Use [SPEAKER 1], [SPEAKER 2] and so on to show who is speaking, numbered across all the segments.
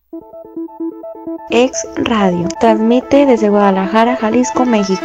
[SPEAKER 1] X Radio transmite desde Guadalajara, Jalisco, México.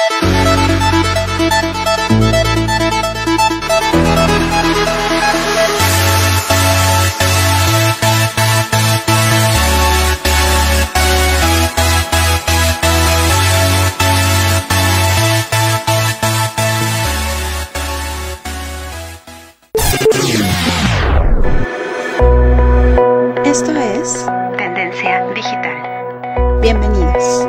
[SPEAKER 2] Esto es
[SPEAKER 1] Tendencia Digital.
[SPEAKER 2] Bienvenidos.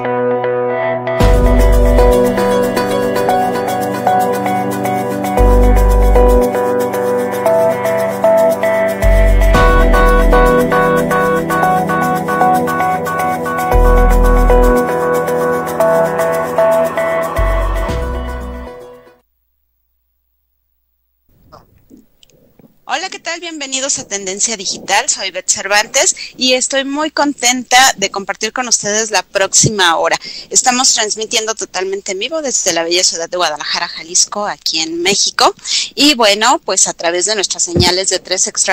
[SPEAKER 3] Hola, ¿qué tal? Bienvenidos a Tendencia Digital, soy Beth Cervantes y estoy muy contenta de compartir con ustedes la próxima hora. Estamos transmitiendo totalmente en vivo desde la bella ciudad de Guadalajara, Jalisco, aquí en México. Y bueno, pues a través de nuestras señales de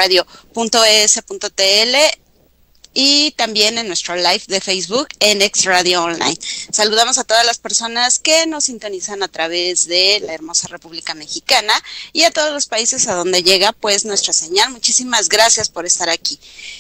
[SPEAKER 3] 3xradio.es.tl y también en nuestro live de Facebook en X Radio Online. Saludamos a todas las personas que nos sintonizan a través de la hermosa República Mexicana y a todos los países a donde llega pues nuestra señal. Muchísimas gracias por estar aquí.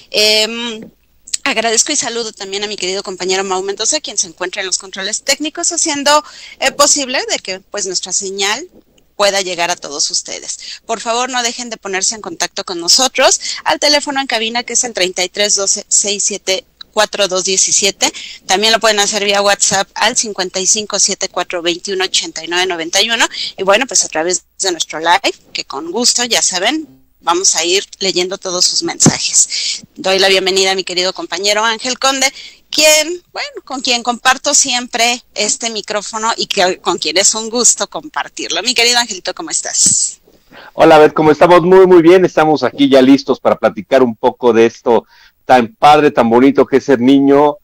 [SPEAKER 3] Agradezco y saludo también a mi querido compañero Mau Mendoza, quien se encuentra en los controles técnicos haciendo posible de que pues nuestra señal pueda llegar a todos ustedes. Por favor, no dejen de ponerse en contacto con nosotros al teléfono en cabina, que es el 33 12 67 4217. También lo pueden hacer vía WhatsApp al 55 74 21 89 91. Y bueno, pues a través de nuestro live, que con gusto, ya saben, vamos a ir leyendo todos sus mensajes. Doy la bienvenida a mi querido compañero Ángel Conde, con quien comparto siempre este micrófono y con quien es un gusto compartirlo. Mi querido Angelito, ¿cómo estás?
[SPEAKER 4] Hola, Beth, ¿cómo estamos? Muy, muy bien. Estamos aquí ya listos para platicar un poco de esto tan padre, tan bonito que es ser niño,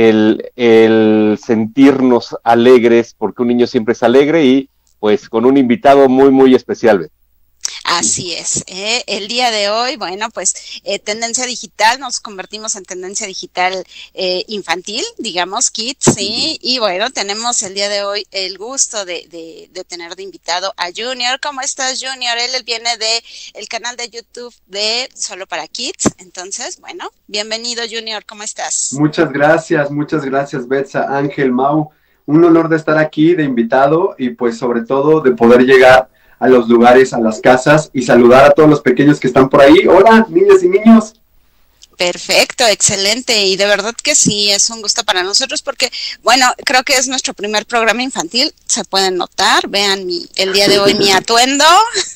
[SPEAKER 4] el sentirnos alegres, porque un niño siempre es alegre y pues con un invitado muy, muy especial, Beth.
[SPEAKER 3] Así es, el día de hoy, bueno, pues Tendencia Digital, nos convertimos en Tendencia Digital infantil, digamos, kids, ¿sí? Y bueno, tenemos el día de hoy el gusto de tener de invitado a Junior. ¿Cómo estás, Junior? Él viene de el canal de YouTube de Solo para Kids. Entonces, bueno, bienvenido, Junior, ¿cómo estás?
[SPEAKER 5] Muchas gracias, Betsa, Ángel, Mau. Un honor de estar aquí de invitado y pues sobre todo de poder llegar a los lugares, a las casas y saludar a todos los pequeños que están por ahí. Hola, niñas y niños.
[SPEAKER 3] Perfecto, excelente, y de verdad que sí, es un gusto para nosotros porque, bueno, creo que es nuestro primer programa infantil, se pueden notar, vean el día de hoy mi atuendo.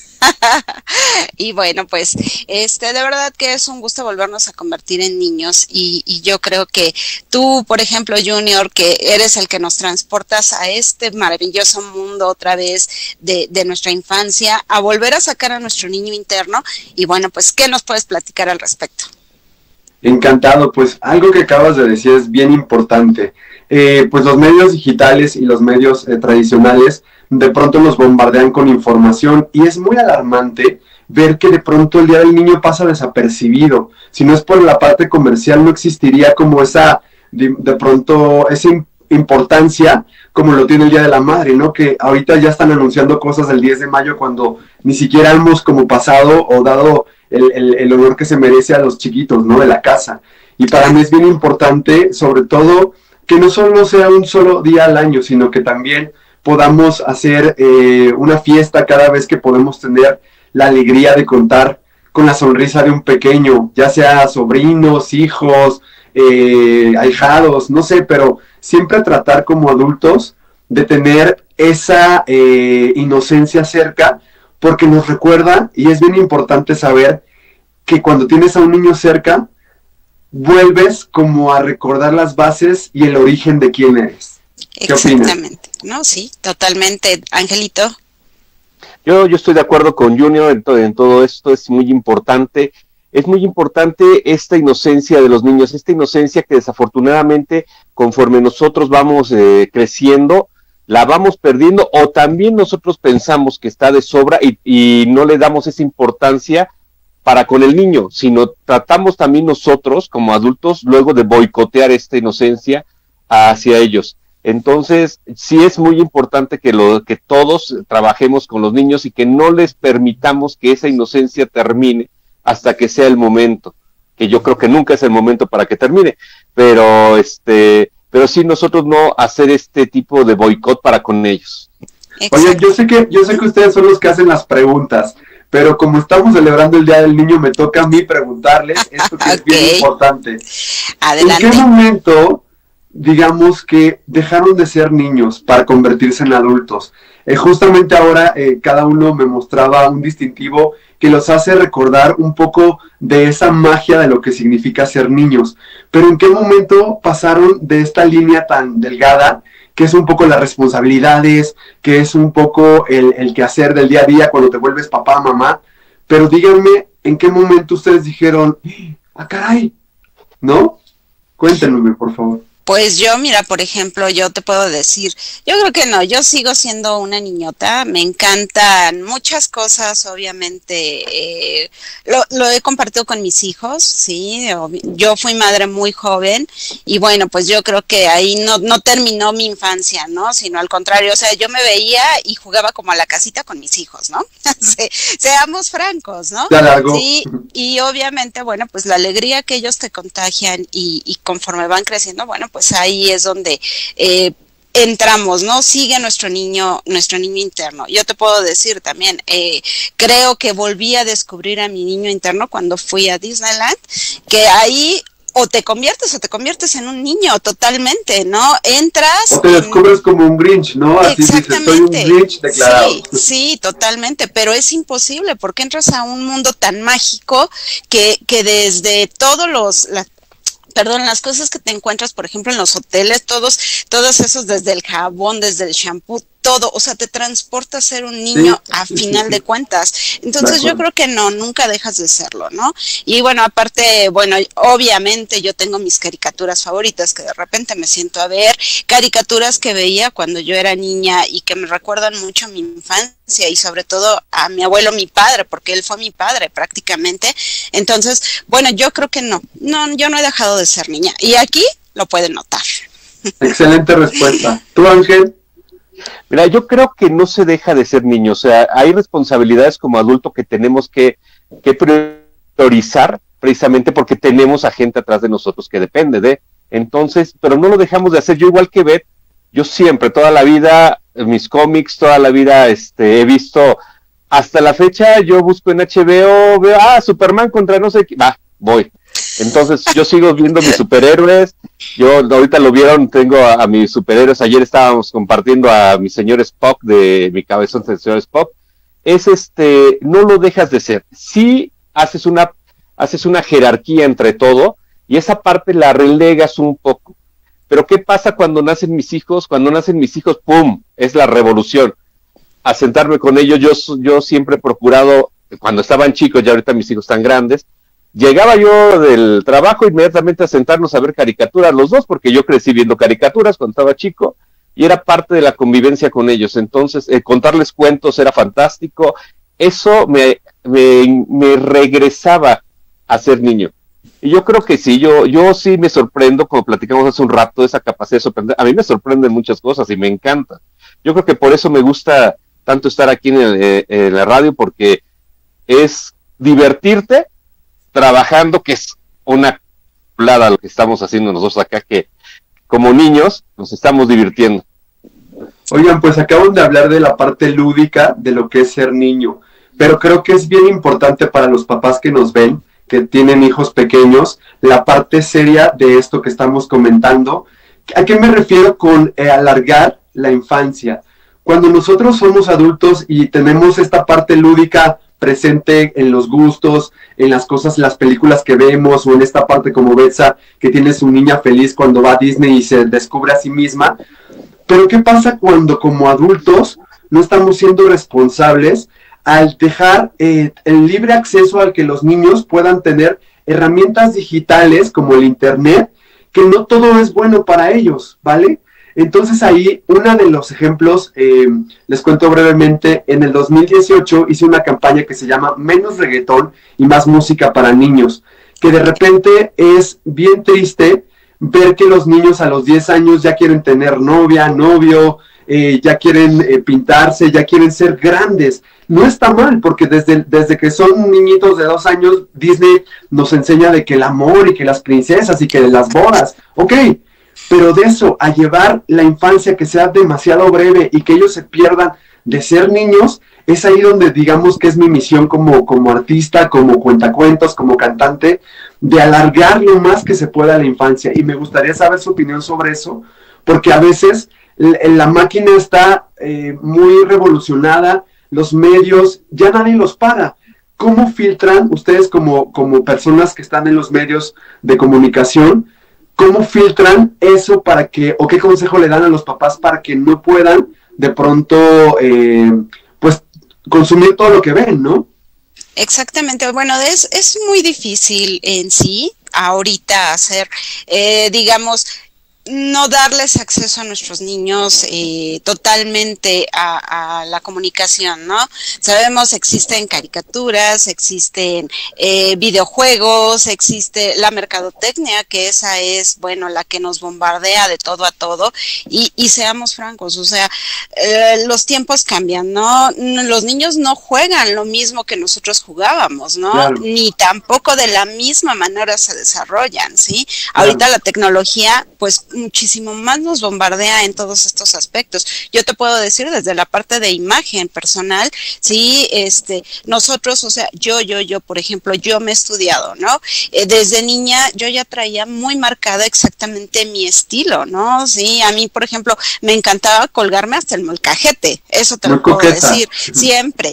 [SPEAKER 3] Y bueno, pues de verdad que es un gusto volvernos a convertir en niños y yo creo que tú, por ejemplo, Junior, que eres el que nos transportas a este maravilloso mundo otra vez de nuestra infancia, a volver a sacar a nuestro niño interno. Y bueno, pues, ¿qué nos puedes platicar al respecto?
[SPEAKER 5] Encantado, pues algo que acabas de decir es bien importante. Pues los medios digitales y los medios tradicionales de pronto nos bombardean con información y es muy alarmante ver que de pronto el Día del Niño pasa desapercibido. Si no es por la parte comercial, no existiría como esa, de pronto, esa importancia como lo tiene el Día de la Madre, ¿no? Que ahorita ya están anunciando cosas el 10 de mayo cuando ni siquiera hemos como pasado o dado el honor que se merece a los chiquitos, ¿no? De la casa. Y para mí es bien importante, sobre todo, que no solo sea un solo día al año, sino que también podamos hacer una fiesta cada vez que podemos tener la alegría de contar con la sonrisa de un pequeño, ya sea sobrinos, hijos, ahijados, no sé, pero siempre tratar como adultos de tener esa inocencia cerca, porque nos recuerda, y es bien importante saber que cuando tienes a un niño cerca, vuelves como a recordar las bases y el origen de quién eres. ¿Qué opinas?
[SPEAKER 3] Exactamente, no, sí, totalmente, Angelito.
[SPEAKER 4] Yo estoy de acuerdo con Junior en todo esto, es muy importante esta inocencia de los niños, esta inocencia que desafortunadamente conforme nosotros vamos creciendo, la vamos perdiendo o también nosotros pensamos que está de sobra y no le damos esa importancia para con el niño, sino tratamos también nosotros como adultos luego de boicotear esta inocencia hacia ellos. Entonces, sí es muy importante que todos trabajemos con los niños y que no les permitamos que esa inocencia termine hasta que sea el momento, que yo creo que nunca es el momento para que termine, pero sí nosotros no hacer este tipo de boicot para con ellos.
[SPEAKER 5] Oye, yo sé que ustedes son los que hacen las preguntas, pero como estamos celebrando el Día del Niño, me toca a mí preguntarles esto que es bien importante.
[SPEAKER 3] Adelante.
[SPEAKER 5] ¿En qué momento, digamos, que dejaron de ser niños para convertirse en adultos? Justamente ahora cada uno me mostraba un distintivo que los hace recordar un poco de esa magia de lo que significa ser niños. Pero ¿en qué momento pasaron de esta línea tan delgada, que es un poco las responsabilidades, que es un poco el quehacer del día a día cuando te vuelves papá, mamá? Pero díganme, ¿en qué momento ustedes dijeron, ¡ah, caray! ¿No? Cuéntenme, por favor.
[SPEAKER 3] Pues yo, mira, por ejemplo, yo te puedo decir, yo creo que no, yo sigo siendo una niñota, me encantan muchas cosas, obviamente, lo he compartido con mis hijos, sí, yo fui madre muy joven y bueno, pues yo creo que ahí no terminó mi infancia, ¿no? Sino al contrario, o sea, yo me veía y jugaba como a la casita con mis hijos, ¿no? Seamos francos, ¿no? Sí, y obviamente, bueno, pues la alegría que ellos te contagian y conforme van creciendo, bueno, pues ahí es donde entramos, ¿no? Sigue nuestro niño interno. Yo te puedo decir también, creo que volví a descubrir a mi niño interno cuando fui a Disneyland, que ahí o te conviertes en un niño totalmente, ¿no? Entras...
[SPEAKER 5] O te descubres como un Grinch, ¿no? Así dices, soy un Grinch declarado.
[SPEAKER 3] Sí, totalmente, pero es imposible porque entras a un mundo tan mágico que desde todos las cosas que te encuentras, por ejemplo, en los hoteles, todos esos, desde el jabón, desde el shampoo, todo, o sea, te transporta a ser un niño a final de cuentas. Entonces yo creo que no, nunca dejas de serlo, ¿no? Y bueno, aparte, bueno, obviamente yo tengo mis caricaturas favoritas que de repente me siento a ver, caricaturas que veía cuando yo era niña y que me recuerdan mucho a mi infancia y sobre todo a mi abuelo, mi padre, porque él fue mi padre prácticamente. Entonces, bueno, yo creo que no, yo no he dejado de ser niña y aquí lo pueden notar.
[SPEAKER 5] Excelente respuesta. ¿Tú, Ángel?
[SPEAKER 4] Mira, yo creo que no se deja de ser niño, o sea, hay responsabilidades como adulto que tenemos que priorizar precisamente porque tenemos a gente atrás de nosotros que depende de, entonces, pero no lo dejamos de hacer. Yo igual que Beth, yo siempre, toda la vida, mis cómics, toda la vida he visto, hasta la fecha yo busco en HBO, veo, Superman contra no sé qué, voy. Entonces yo sigo viendo mis superhéroes, yo ahorita lo vieron, tengo a mis superhéroes, ayer estábamos compartiendo a mi señor Spock, de mi cabezón del señor Spock, no lo dejas de ser, sí haces una jerarquía entre todo, y esa parte la relegas un poco, pero ¿qué pasa cuando nacen mis hijos? Cuando nacen mis hijos, ¡pum!, es la revolución, a sentarme con ellos, yo siempre he procurado, cuando estaban chicos, ya ahorita mis hijos están grandes, llegaba yo del trabajo inmediatamente a sentarnos a ver caricaturas los dos, porque yo crecí viendo caricaturas cuando estaba chico, y era parte de la convivencia con ellos. Entonces, contarles cuentos era fantástico. Eso me regresaba a ser niño. Y yo creo que sí, yo sí me sorprendo, como platicamos hace un rato, esa capacidad de sorprender. A mí me sorprenden muchas cosas y me encanta. Yo creo que por eso me gusta tanto estar aquí en la radio, porque es divertirte trabajando, que es una plada lo que estamos haciendo nosotros acá, que como niños nos estamos divirtiendo.
[SPEAKER 5] Oigan, pues acaban de hablar de la parte lúdica de lo que es ser niño, pero creo que es bien importante para los papás que nos ven, que tienen hijos pequeños, la parte seria de esto que estamos comentando. ¿A qué me refiero con alargar la infancia? Cuando nosotros somos adultos y tenemos esta parte lúdica presente en los gustos, en las cosas, las películas que vemos, o en esta parte como Betsa, que tiene su niña feliz cuando va a Disney y se descubre a sí misma. Pero ¿qué pasa cuando como adultos no estamos siendo responsables al dejar el libre acceso al que los niños puedan tener herramientas digitales como el internet, que no todo es bueno para ellos, ¿vale? Entonces ahí, uno de los ejemplos, les cuento brevemente, en el 2018 hice una campaña que se llama Menos reggaetón y más música para niños, que de repente es bien triste ver que los niños a los 10 años ya quieren tener novia, novio, ya quieren pintarse, ya quieren ser grandes. No está mal, porque desde que son niñitos de 2 años, Disney nos enseña de que el amor y que las princesas y que las bodas, ok, pero de eso a llevar la infancia que sea demasiado breve y que ellos se pierdan de ser niños, es ahí donde digamos que es mi misión como artista, como cuentacuentos, como cantante, de alargar lo más que se pueda la infancia. Y me gustaría saber su opinión sobre eso, porque a veces la máquina está muy revolucionada, los medios, ya nadie los para. ¿Cómo filtran ustedes como personas que están en los medios de comunicación? ¿Cómo filtran eso para que, o qué consejo le dan a los papás para que no puedan de pronto, pues, consumir todo lo que ven, ¿no?
[SPEAKER 3] Exactamente, bueno, es muy difícil en sí ahorita hacer, digamos, no darles acceso a nuestros niños totalmente a la comunicación, ¿no? Sabemos existen caricaturas, existen videojuegos, existe la mercadotecnia, que esa es, bueno, la que nos bombardea de todo a todo, y seamos francos, o sea, los tiempos cambian, ¿no? Los niños no juegan lo mismo que nosotros jugábamos, ¿no? Claro. Ni tampoco de la misma manera se desarrollan, ¿sí? Claro. Ahorita la tecnología, pues, muchísimo más nos bombardea en todos estos aspectos. Yo te puedo decir desde la parte de imagen personal, sí, nosotros, o sea, yo, por ejemplo, yo me he estudiado, ¿no? Desde niña yo ya traía muy marcada exactamente mi estilo, ¿no? Sí, a mí, por ejemplo, me encantaba colgarme hasta el molcajete, eso te lo puedo decir, siempre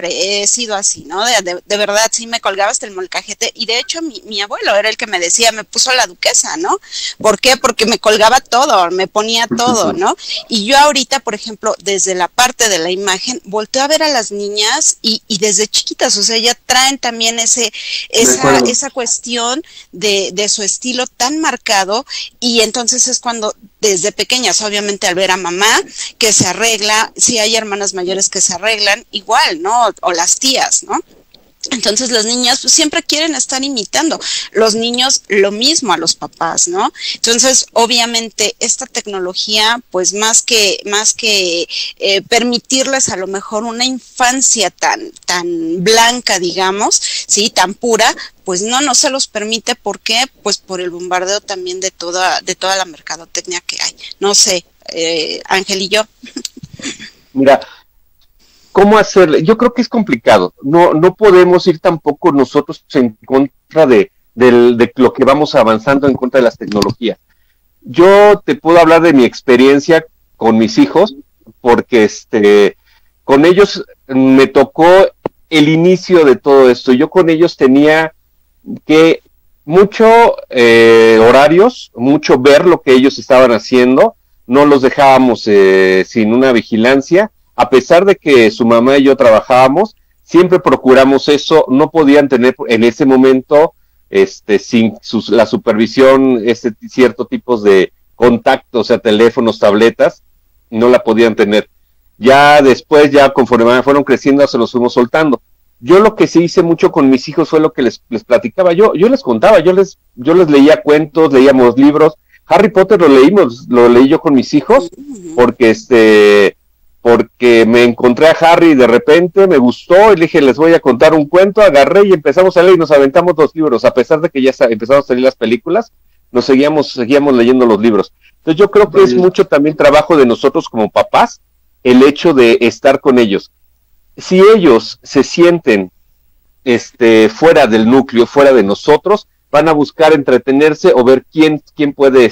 [SPEAKER 3] he sido así, ¿no? De verdad, sí me colgaba hasta el molcajete, y de hecho mi abuelo era el que me decía, me puso la duquesa, ¿no? ¿Por qué? Porque me colgaba todo, me ponía todo, ¿no? Y yo ahorita, por ejemplo, desde la parte de la imagen, volteo a ver a las niñas y desde chiquitas, o sea, ya traen también esa cuestión de su estilo tan marcado, y entonces es cuando desde pequeñas, obviamente al ver a mamá que se arregla, si hay hermanas mayores que se arreglan, igual, ¿no? O las tías, ¿no? Entonces las niñas pues, siempre quieren estar imitando, los niños lo mismo a los papás, ¿no? Entonces obviamente esta tecnología pues más que permitirles a lo mejor una infancia tan blanca, digamos, sí, tan pura, pues no se los permite. ¿Por qué? Pues por el bombardeo también de toda la mercadotecnia que hay. No sé, Ángel y yo.
[SPEAKER 4] Mira, ¿cómo hacerle? Yo creo que es complicado. No podemos ir tampoco nosotros en contra de lo que vamos avanzando en contra de las tecnologías. Yo te puedo hablar de mi experiencia con mis hijos, porque con ellos me tocó el inicio de todo esto. Yo con ellos tenía que mucho horarios, mucho ver lo que ellos estaban haciendo, no los dejábamos sin una vigilancia. A pesar de que su mamá y yo trabajábamos, siempre procuramos eso. No podían tener en ese momento, sin la supervisión, ciertos tipos de contactos, o sea, teléfonos, tabletas, no la podían tener. Ya después, ya conforme fueron creciendo, se los fuimos soltando. Yo lo que sí hice mucho con mis hijos fue lo que les platicaba. Yo les contaba, yo les leía cuentos, leíamos libros. Harry Potter lo leí yo con mis hijos, porque me encontré a Harry y de repente me gustó y le dije, les voy a contar un cuento, agarré y empezamos a leer y nos aventamos 2 libros, a pesar de que ya empezaron a salir las películas, seguíamos leyendo los libros. Entonces yo creo que es mucho también trabajo de nosotros como papás, el hecho de estar con ellos. Si ellos se sienten fuera del núcleo, fuera de nosotros, van a buscar entretenerse o ver quién puede,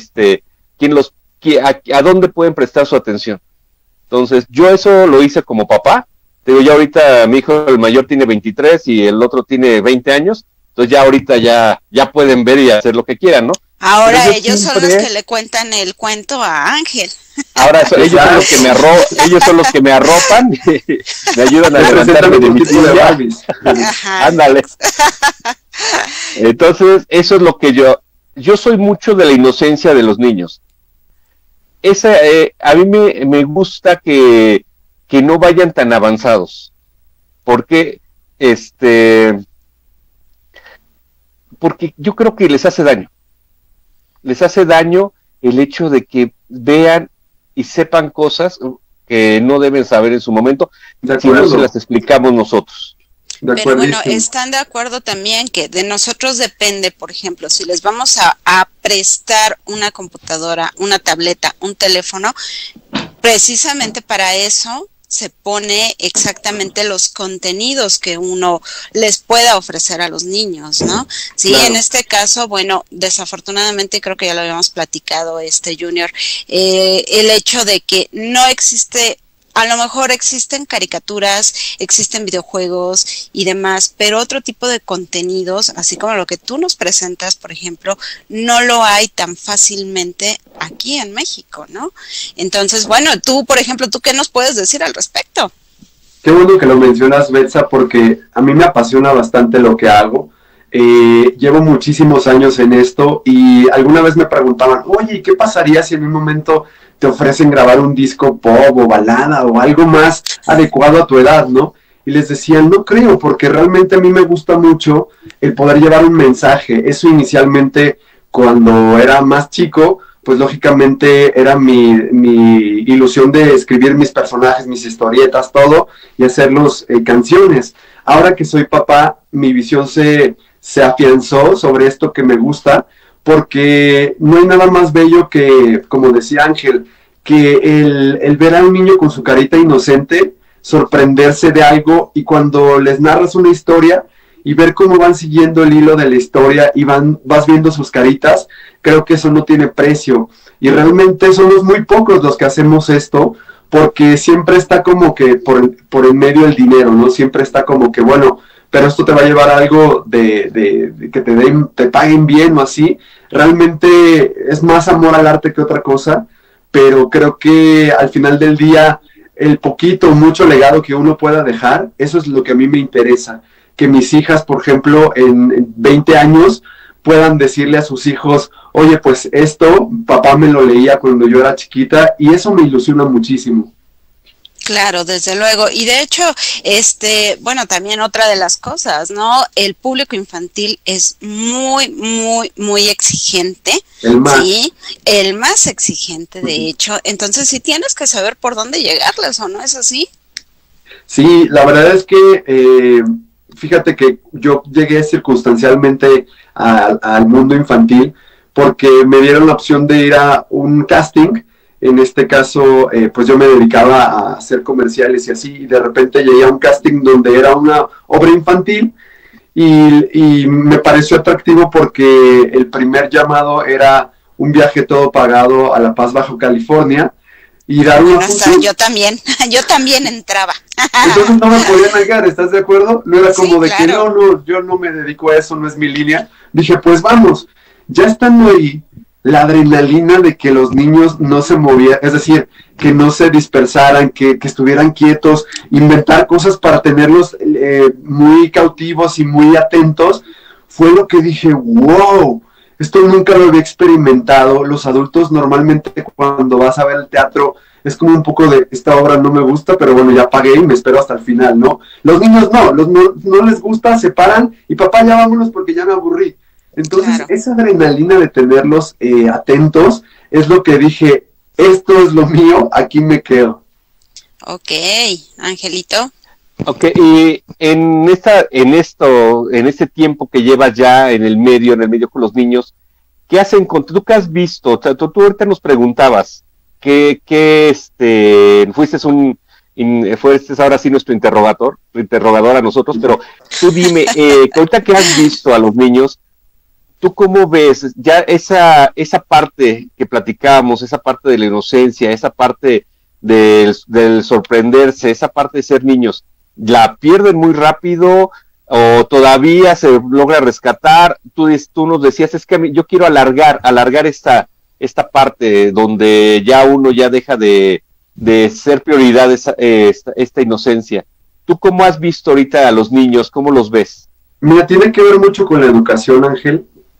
[SPEAKER 4] a dónde pueden prestar su atención. Entonces, yo eso lo hice como papá. Te digo, ya ahorita mi hijo, el mayor, tiene 23 y el otro tiene 20 años. Entonces, ya ahorita ya pueden ver y hacer lo que quieran, ¿no?
[SPEAKER 3] Ahora ellos son los que le cuentan el cuento a Ángel.
[SPEAKER 4] Ahora ellos son los que me arropan, me ayudan a levantarme de mi silla. Ándale. Entonces, eso es lo que yo soy mucho de la inocencia de los niños. a mí me gusta que no vayan tan avanzados, porque porque yo creo que les hace daño el hecho de que vean y sepan cosas que no deben saber en su momento si no se las explicamos nosotros.
[SPEAKER 3] Pero bueno, están de acuerdo también que de nosotros depende, por ejemplo, si les vamos a prestar una computadora, una tableta, un teléfono, precisamente para eso se pone exactamente los contenidos que uno les pueda ofrecer a los niños, ¿no? Sí, claro. En este caso, bueno, desafortunadamente creo que ya lo habíamos platicado, Junior, el hecho de que no existe, a lo mejor existen caricaturas, existen videojuegos y demás, pero otro tipo de contenidos, así como lo que tú nos presentas, por ejemplo, no lo hay tan fácilmente aquí en México, ¿no? Entonces, bueno, tú, por ejemplo, ¿tú qué nos puedes decir al respecto?
[SPEAKER 5] Qué bueno que lo mencionas, Betsa, porque a mí me apasiona bastante lo que hago. Llevo muchísimos años en esto y alguna vez me preguntaban, oye, ¿qué pasaría si en un momento te ofrecen grabar un disco pop o balada o algo más adecuado a tu edad, ¿no? Y les decía, no creo, porque realmente a mí me gusta mucho el poder llevar un mensaje. Eso inicialmente, cuando era más chico, pues lógicamente era mi ilusión de escribir mis personajes, mis historietas, todo, y hacerlos canciones. Ahora que soy papá, mi visión se afianzó sobre esto que me gusta, porque no hay nada más bello que, como decía Ángel, que el ver a un niño con su carita inocente, sorprenderse de algo, y cuando les narras una historia y ver cómo van siguiendo el hilo de la historia y vas viendo sus caritas, creo que eso no tiene precio. Y realmente somos muy pocos los que hacemos esto, porque siempre está como que por en medio el dinero, ¿no? Siempre está como que, bueno, pero esto te va a llevar a algo de que te paguen bien o así. Realmente es más amor al arte que otra cosa, pero creo que al final del día, el poquito o mucho legado que uno pueda dejar, eso es lo que a mí me interesa. Que mis hijas, por ejemplo, en 20 años, puedan decirle a sus hijos, oye, pues esto, papá me lo leía cuando yo era chiquita, y eso me ilusiona muchísimo.
[SPEAKER 3] Claro, desde luego. Y de hecho, bueno, también otra de las cosas, ¿no? El público infantil es muy, muy, muy exigente.
[SPEAKER 5] El más.
[SPEAKER 3] Sí, el más exigente, de hecho. Entonces, sí tienes que saber por dónde llegarles, ¿o no es así?
[SPEAKER 5] Sí, la verdad es que, fíjate que yo llegué circunstancialmente al mundo infantil porque me dieron la opción de ir a un casting. En este caso, pues yo me dedicaba a hacer comerciales y así, y de repente llegué a un casting donde era una obra infantil, y me pareció atractivo porque el primer llamado era un viaje todo pagado a La Paz, Baja California, y dar una función.
[SPEAKER 3] Yo también entraba.
[SPEAKER 5] Entonces no me podía negar, ¿estás de acuerdo? No era como
[SPEAKER 3] Sí,
[SPEAKER 5] de
[SPEAKER 3] claro.
[SPEAKER 5] que no, yo no me dedico a eso, no es mi línea. Dije, pues vamos, ya estando ahí, la adrenalina de que los niños no se movieran, es decir, que no se dispersaran, que estuvieran quietos, inventar cosas para tenerlos muy cautivos y muy atentos, fue lo que dije, wow, esto nunca lo había experimentado. Los adultos normalmente cuando vas a ver el teatro es como un poco de, esta obra no me gusta, pero bueno, ya pagué y me espero hasta el final, ¿no? Los niños no les gusta, se paran y papá, ya vámonos porque ya me aburrí. Entonces,
[SPEAKER 3] Claro.
[SPEAKER 5] esa adrenalina de tenerlos atentos es lo que dije, esto es lo mío, aquí me quedo.
[SPEAKER 3] Ok, Angelito.
[SPEAKER 4] Ok, y en este tiempo que llevas ya en el medio con los niños, ¿qué hacen tú qué has visto? O sea, tú ahorita nos preguntabas que fuiste ahora sí nuestro interrogador a nosotros, pero tú dime, que ahorita que has visto a los niños, ¿tú cómo ves ya esa parte que platicábamos, esa parte de la inocencia, esa parte del sorprenderse, esa parte de ser niños? ¿La pierden muy rápido o todavía se logra rescatar? Tú nos decías, es que yo quiero alargar esta parte donde ya uno ya deja de ser prioridad esta inocencia. ¿Tú cómo has visto ahorita a los niños? ¿Cómo los ves?
[SPEAKER 5] Mira, tiene que ver mucho con la educación, Ángel.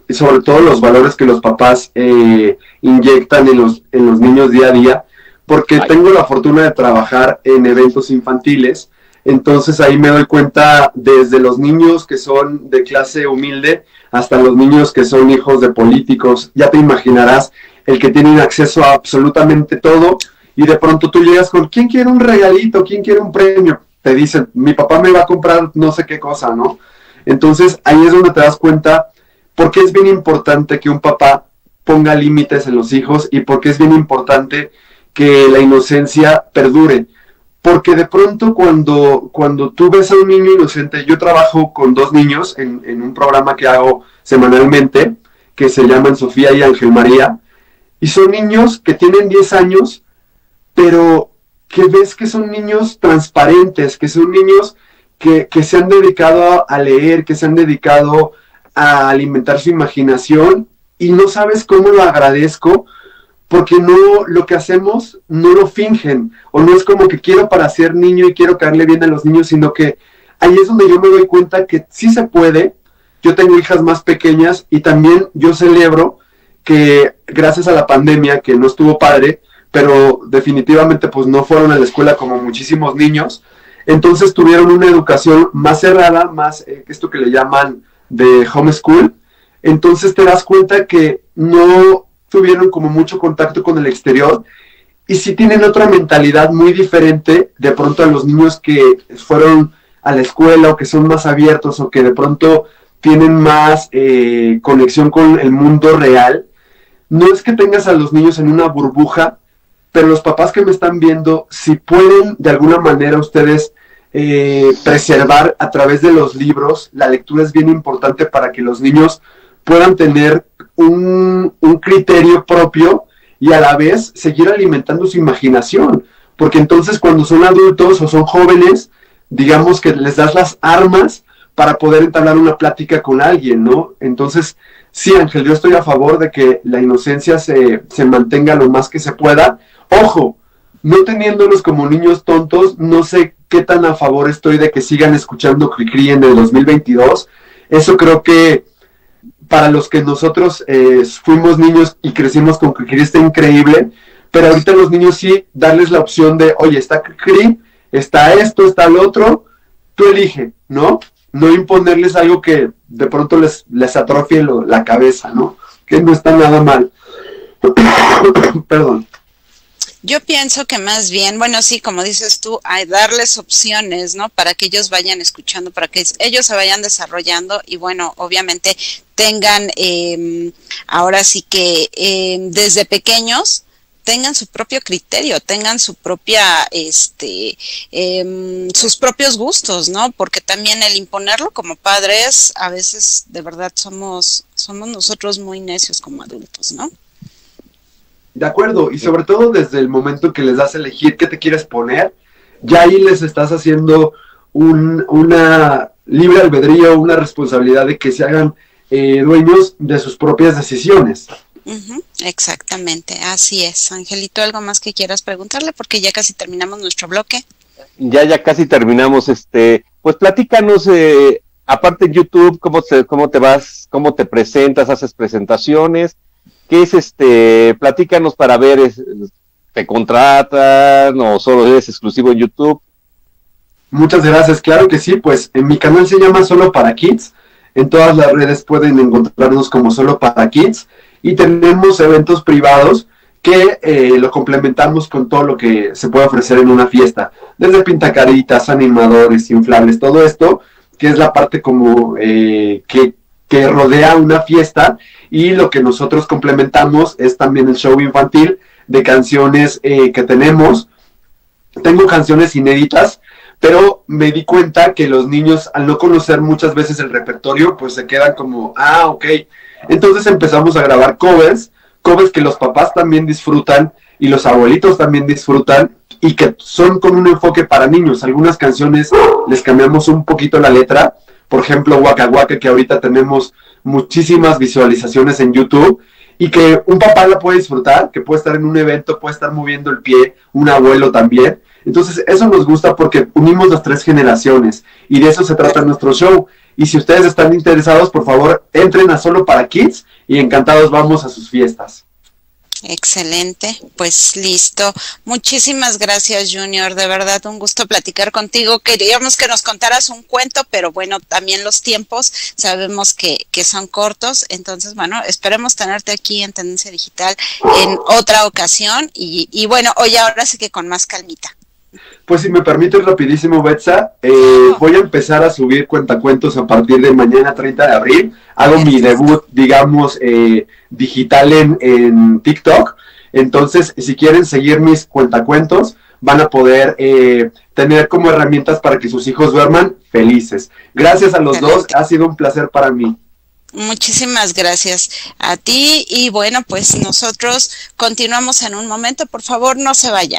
[SPEAKER 5] sobre todo los valores que los papás inyectan en los niños día a día, porque tengo la fortuna de trabajar en eventos infantiles. Entonces ahí me doy cuenta desde los niños que son de clase humilde hasta los niños que son hijos de políticos. Ya te imaginarás, el que tiene acceso a absolutamente todo, y de pronto tú llegas con, ¿quién quiere un regalito? ¿Quién quiere un premio? Te dicen, mi papá me va a comprar no sé qué cosa, ¿no? Entonces ahí es donde te das cuenta por qué es bien importante que un papá ponga límites en los hijos y por qué es bien importante que la inocencia perdure. Porque de pronto cuando tú ves a un niño inocente, yo trabajo con 2 niños en un programa que hago semanalmente, que se llaman Sofía y Ángel María, y son niños que tienen 10 años, pero que ves que son niños transparentes, que son niños que se han dedicado a leer, que se han dedicado a alimentar su imaginación, y no sabes cómo lo agradezco, porque no, lo que hacemos no lo fingen, o no es como que quiero para ser niño y quiero caerle bien a los niños, sino que ahí es donde yo me doy cuenta que sí se puede. Yo tengo hijas más pequeñas y también yo celebro que gracias a la pandemia, que no estuvo padre, pero definitivamente pues no fueron a la escuela como muchísimos niños, entonces tuvieron una educación más cerrada, más esto que le llaman de homeschool. Entonces te das cuenta que no tuvieron como mucho contacto con el exterior, y sí tienen otra mentalidad muy diferente de pronto a los niños que fueron a la escuela o que son más abiertos o que de pronto tienen más conexión con el mundo real. No es que tengas a los niños en una burbuja, pero los papás que me están viendo, si pueden de alguna manera ustedes preservar a través de los libros, la lectura es bien importante para que los niños puedan tener un criterio propio y a la vez seguir alimentando su imaginación, porque entonces cuando son adultos o son jóvenes, digamos que les das las armas para poder entablar una plática con alguien, ¿no? Entonces, sí, Ángel, yo estoy a favor de que la inocencia se mantenga lo más que se pueda. Ojo, no teniéndolos como niños tontos, no sé qué tan a favor estoy de que sigan escuchando Cricri en el 2022. Eso creo que para los que nosotros fuimos niños y crecimos con Cricri está increíble, pero ahorita los niños sí, darles la opción de, oye, está Cricri, está esto, está lo otro, tú elige, ¿no? No imponerles algo que de pronto les atrofie la cabeza, ¿no? Que no está nada mal. Perdón.
[SPEAKER 3] Yo pienso que más bien, bueno, sí, como dices tú, hay darles opciones, ¿no? Para que ellos vayan escuchando, para que ellos se vayan desarrollando y, bueno, obviamente tengan, ahora sí que desde pequeños tengan su propio criterio, tengan su propia, sus propios gustos, ¿no? Porque también el imponerlo como padres, a veces de verdad somos nosotros muy necios como adultos, ¿no?
[SPEAKER 5] De acuerdo, y sobre todo desde el momento que les das a elegir qué te quieres poner, ya ahí les estás haciendo una libre albedrío, una responsabilidad de que se hagan dueños de sus propias decisiones.
[SPEAKER 3] Exactamente, así es. Angelito, ¿algo más que quieras preguntarle? Porque ya casi terminamos nuestro bloque.
[SPEAKER 4] Ya casi terminamos. Pues platícanos, aparte en YouTube, cómo te vas, cómo te presentas, haces presentaciones. ¿Qué es platícanos para ver, te contratan o solo eres exclusivo en YouTube?
[SPEAKER 5] Muchas gracias, claro que sí, pues en mi canal se llama Solo para Kids, en todas las redes pueden encontrarnos como Solo para Kids, y tenemos eventos privados que lo complementamos con todo lo que se puede ofrecer en una fiesta, desde pintacaritas, animadores, inflables, todo esto, que es la parte como que rodea una fiesta. Y lo que nosotros complementamos es también el show infantil de canciones que tenemos. Tengo canciones inéditas, pero me di cuenta que los niños, al no conocer muchas veces el repertorio, pues se quedan como, ok. Entonces empezamos a grabar covers que los papás también disfrutan y los abuelitos también disfrutan y que son con un enfoque para niños. Algunas canciones les cambiamos un poquito la letra. Por ejemplo, Waka Waka, que ahorita tenemos muchísimas visualizaciones en YouTube y que un papá la puede disfrutar, que puede estar en un evento, puede estar moviendo el pie, un abuelo también. Entonces eso nos gusta porque unimos las 3 generaciones y de eso se trata nuestro show. Y si ustedes están interesados, por favor, entren a Solo para Kids y encantados vamos a sus fiestas.
[SPEAKER 3] Excelente, pues listo. Muchísimas gracias, Junior. De verdad, un gusto platicar contigo. Queríamos que nos contaras un cuento, pero bueno, también los tiempos sabemos que son cortos. Entonces, bueno, esperemos tenerte aquí en Tendencia Digital en otra ocasión. Y bueno, hoy ahora sí que con más calmita.
[SPEAKER 5] Pues si me permites rapidísimo, Betsa, voy a empezar a subir cuentacuentos a partir de mañana 30 de abril. Hago mi debut, digamos, digital en TikTok. Entonces, si quieren seguir mis cuentacuentos, van a poder tener como herramientas para que sus hijos duerman felices. Gracias a los dos, ha sido un placer para mí.
[SPEAKER 3] Muchísimas gracias a ti y bueno, pues nosotros continuamos en un momento. Por favor, no se vayan.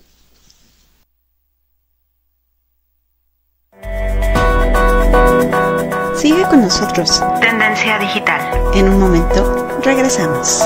[SPEAKER 1] Sigue con nosotros.
[SPEAKER 2] Tendencia Digital.
[SPEAKER 1] En un momento, regresamos.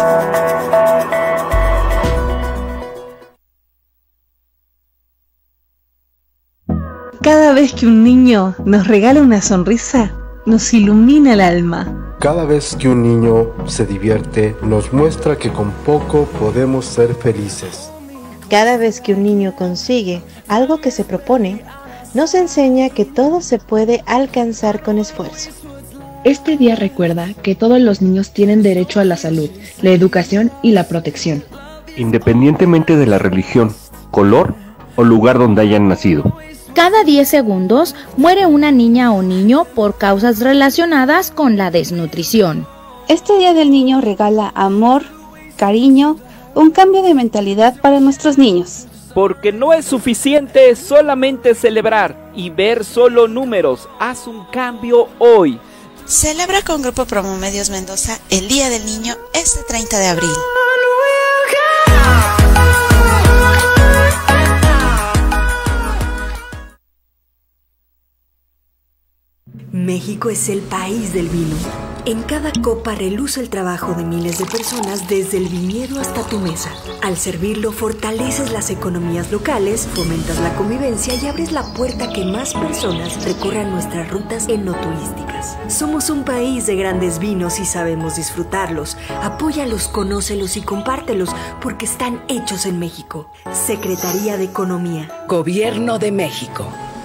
[SPEAKER 6] Cada vez que un niño nos regala una sonrisa, nos ilumina el alma.
[SPEAKER 7] Cada vez que un niño se divierte, nos muestra que con poco podemos ser felices.
[SPEAKER 8] Cada vez que un niño consigue algo que se propone, nos enseña que todo se puede alcanzar con esfuerzo.
[SPEAKER 9] Este día recuerda que todos los niños tienen derecho a la salud, la educación y la protección,
[SPEAKER 4] independientemente de la religión, color o lugar donde hayan nacido.
[SPEAKER 10] Cada 10 segundos muere una niña o niño por causas relacionadas con la desnutrición.
[SPEAKER 11] Este Día del Niño regala amor, cariño, un cambio de mentalidad para nuestros niños.
[SPEAKER 12] Porque no es suficiente solamente celebrar y ver solo números. Haz un cambio hoy.
[SPEAKER 13] Celebra con Grupo Promomedios Mendoza el Día del Niño este 30 de abril.
[SPEAKER 14] México es el país del vino. En cada copa reluce el trabajo de miles de personas desde el viñedo hasta tu mesa. Al servirlo fortaleces las economías locales, fomentas la convivencia y abres la puerta a que más personas recorran nuestras rutas enoturísticas. Somos un país de grandes vinos y sabemos disfrutarlos. Apóyalos, conócelos y compártelos porque están hechos en México. Secretaría de Economía.
[SPEAKER 15] Gobierno de México.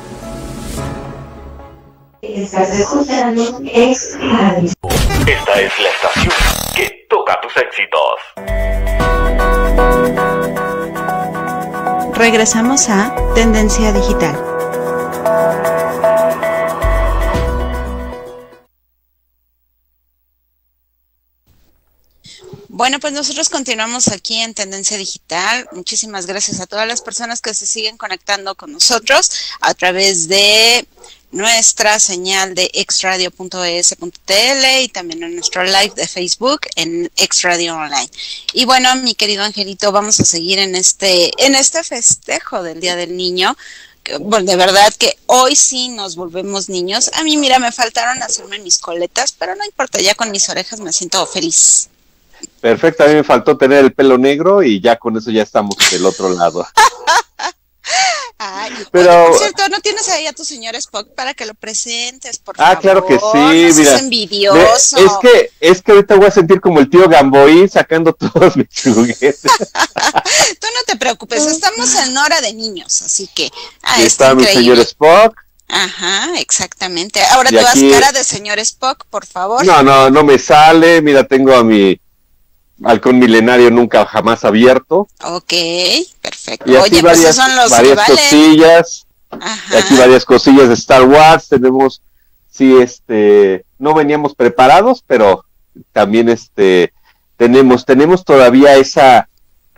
[SPEAKER 16] Estás escuchando X-Radio.
[SPEAKER 17] Esta es la estación que toca tus éxitos.
[SPEAKER 1] Regresamos a Tendencia Digital.
[SPEAKER 3] Bueno, pues nosotros continuamos aquí en Tendencia Digital. Muchísimas gracias a todas las personas que se siguen conectando con nosotros a través de nuestra señal de xradio.es.tl y también en nuestro live de Facebook en Xradio Online. Y bueno, mi querido Angelito, vamos a seguir en este festejo del Día del Niño. Bueno, de verdad que hoy sí nos volvemos niños. A mí, mira, me faltaron hacerme mis coletas, pero no importa, ya con mis orejas me siento feliz.
[SPEAKER 4] Perfecto, a mí me faltó tener el pelo negro y ya con eso ya estamos del otro lado.
[SPEAKER 3] Ay,
[SPEAKER 4] pero
[SPEAKER 3] oye, por cierto, ¿no tienes ahí a tu señor Spock para que lo presentes, por favor?
[SPEAKER 4] Claro que sí,
[SPEAKER 3] no
[SPEAKER 4] mira.
[SPEAKER 3] seas envidioso.
[SPEAKER 4] Es que ahorita voy a sentir como el tío Gamboín sacando todos mis juguetes.
[SPEAKER 3] Tú no te preocupes, estamos en hora de niños, así que
[SPEAKER 4] está mi señor Spock.
[SPEAKER 3] Ajá, exactamente. Ahora tú
[SPEAKER 4] aquí...
[SPEAKER 3] haz cara de señor Spock, por favor.
[SPEAKER 4] No me sale. Mira, tengo a mi halcón milenario nunca jamás abierto.
[SPEAKER 3] Ok, perfecto.
[SPEAKER 4] Y aquí
[SPEAKER 3] oye,
[SPEAKER 4] varias,
[SPEAKER 3] pues esos son los
[SPEAKER 4] varias cosillas.
[SPEAKER 3] Ajá.
[SPEAKER 4] Y aquí varias cosillas de Star Wars. Tenemos, sí, no veníamos preparados, pero también tenemos todavía esa,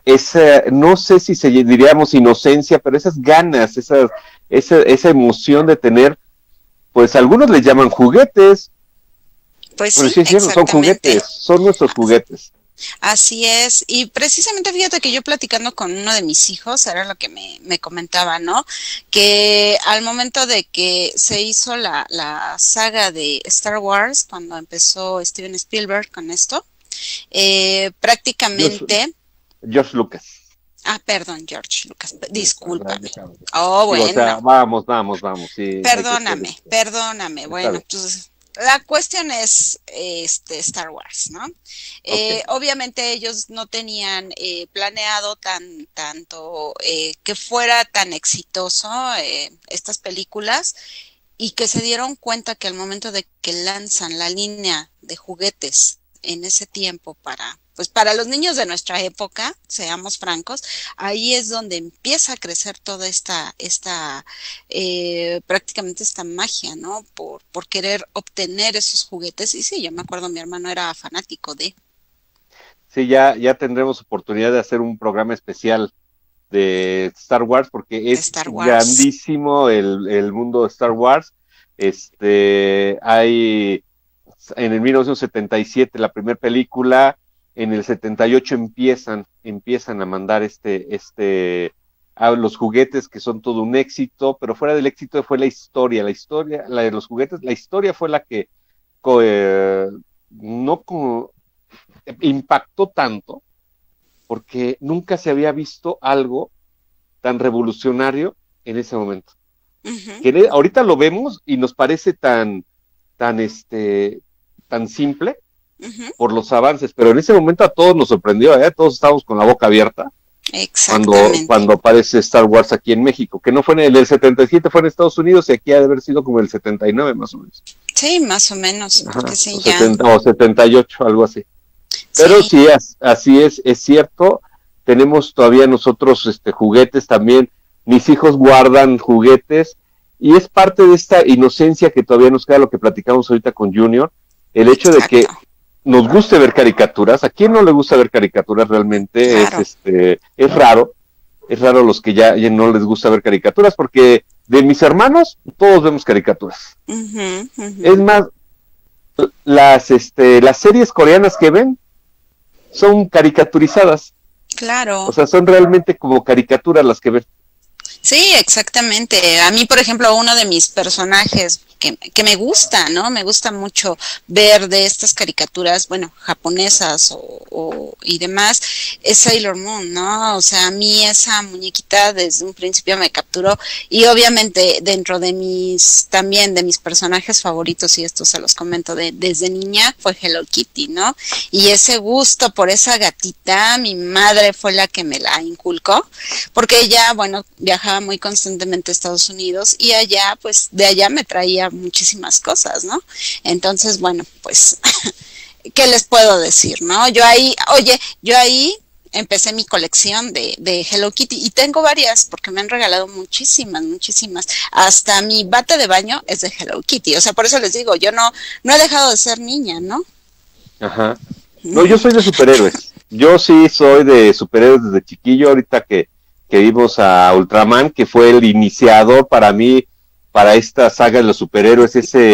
[SPEAKER 4] no sé si diríamos inocencia, pero esas ganas, esa emoción de tener, pues algunos les llaman juguetes.
[SPEAKER 3] Pues
[SPEAKER 4] sí, son juguetes, son nuestros juguetes.
[SPEAKER 3] Así es, y precisamente fíjate que yo platicando con uno de mis hijos, era lo que me comentaba, ¿no? Que al momento de que se hizo la saga de Star Wars, cuando empezó Steven Spielberg con esto, prácticamente...
[SPEAKER 4] George Lucas.
[SPEAKER 3] Ah, perdón, George Lucas, discúlpame. Oh, bueno.
[SPEAKER 4] O sea, vamos, sí.
[SPEAKER 3] Perdóname, bueno, pues la cuestión es Star Wars, ¿no?
[SPEAKER 4] Okay.
[SPEAKER 3] Obviamente ellos no tenían planeado tanto que fuera tan exitoso estas películas, y que se dieron cuenta que al momento de que lanzan la línea de juguetes en ese tiempo para los niños de nuestra época, seamos francos, ahí es donde empieza a crecer toda esta prácticamente esta magia, ¿no? Por querer obtener esos juguetes. Y sí, yo me acuerdo, mi hermano era fanático de.
[SPEAKER 4] Sí, ya tendremos oportunidad de hacer un programa especial de Star Wars, porque es grandísimo el mundo de Star Wars. Hay en el 1977 la primera película, en el 78 empiezan a mandar a los juguetes, que son todo un éxito, pero fuera del éxito fue la historia de los juguetes, la historia fue la que impactó tanto, porque nunca se había visto algo tan revolucionario en ese momento. Uh-huh. Que ahorita lo vemos y nos parece tan simple, uh-huh, por los avances, pero en ese momento a todos nos sorprendió, todos estábamos con la boca abierta cuando aparece Star Wars aquí en México, que no fue en el 77, fue en Estados Unidos, y aquí ha de haber sido como el 79 más o menos.
[SPEAKER 3] Sí, más o menos, porque sí,
[SPEAKER 4] o 70, o 78, algo así. Pero sí, así es cierto, tenemos todavía nosotros juguetes también, mis hijos guardan juguetes, y es parte de esta inocencia que todavía nos queda, lo que platicamos ahorita con Junior, el hecho de que nos guste ver caricaturas. ¿A quién no le gusta ver caricaturas realmente? Claro. Es raro los que ya no les gusta ver caricaturas, porque de mis hermanos todos vemos caricaturas. Uh-huh, uh-huh. Es más, las series coreanas que ven son caricaturizadas.
[SPEAKER 3] Claro.
[SPEAKER 4] O sea, son realmente como caricaturas las que ven.
[SPEAKER 3] Sí, exactamente. A mí, por ejemplo, uno de mis personajes que me gusta, ¿no? Me gusta mucho ver de estas caricaturas, bueno, japonesas y demás, es Sailor Moon, ¿no? O sea, a mí esa muñequita desde un principio me capturó, y obviamente dentro de mis personajes favoritos, y esto se los comento desde niña, fue Hello Kitty, ¿no? Y ese gusto por esa gatita, mi madre fue la que me la inculcó, porque ella, bueno, viajaba muy constantemente a Estados Unidos, y allá, pues, de allá me traía muchísimas cosas, ¿no? Entonces, bueno, pues, ¿qué les puedo decir, no? Yo ahí empecé mi colección de Hello Kitty, y tengo varias, porque me han regalado muchísimas, hasta mi bate de baño es de Hello Kitty, o sea, por eso les digo, yo no he dejado de ser niña, ¿no?
[SPEAKER 4] Ajá. No, yo soy de superhéroes, yo sí soy de superhéroes desde chiquillo. Ahorita que vimos a Ultraman, que fue el iniciador para mí, para esta saga de los superhéroes,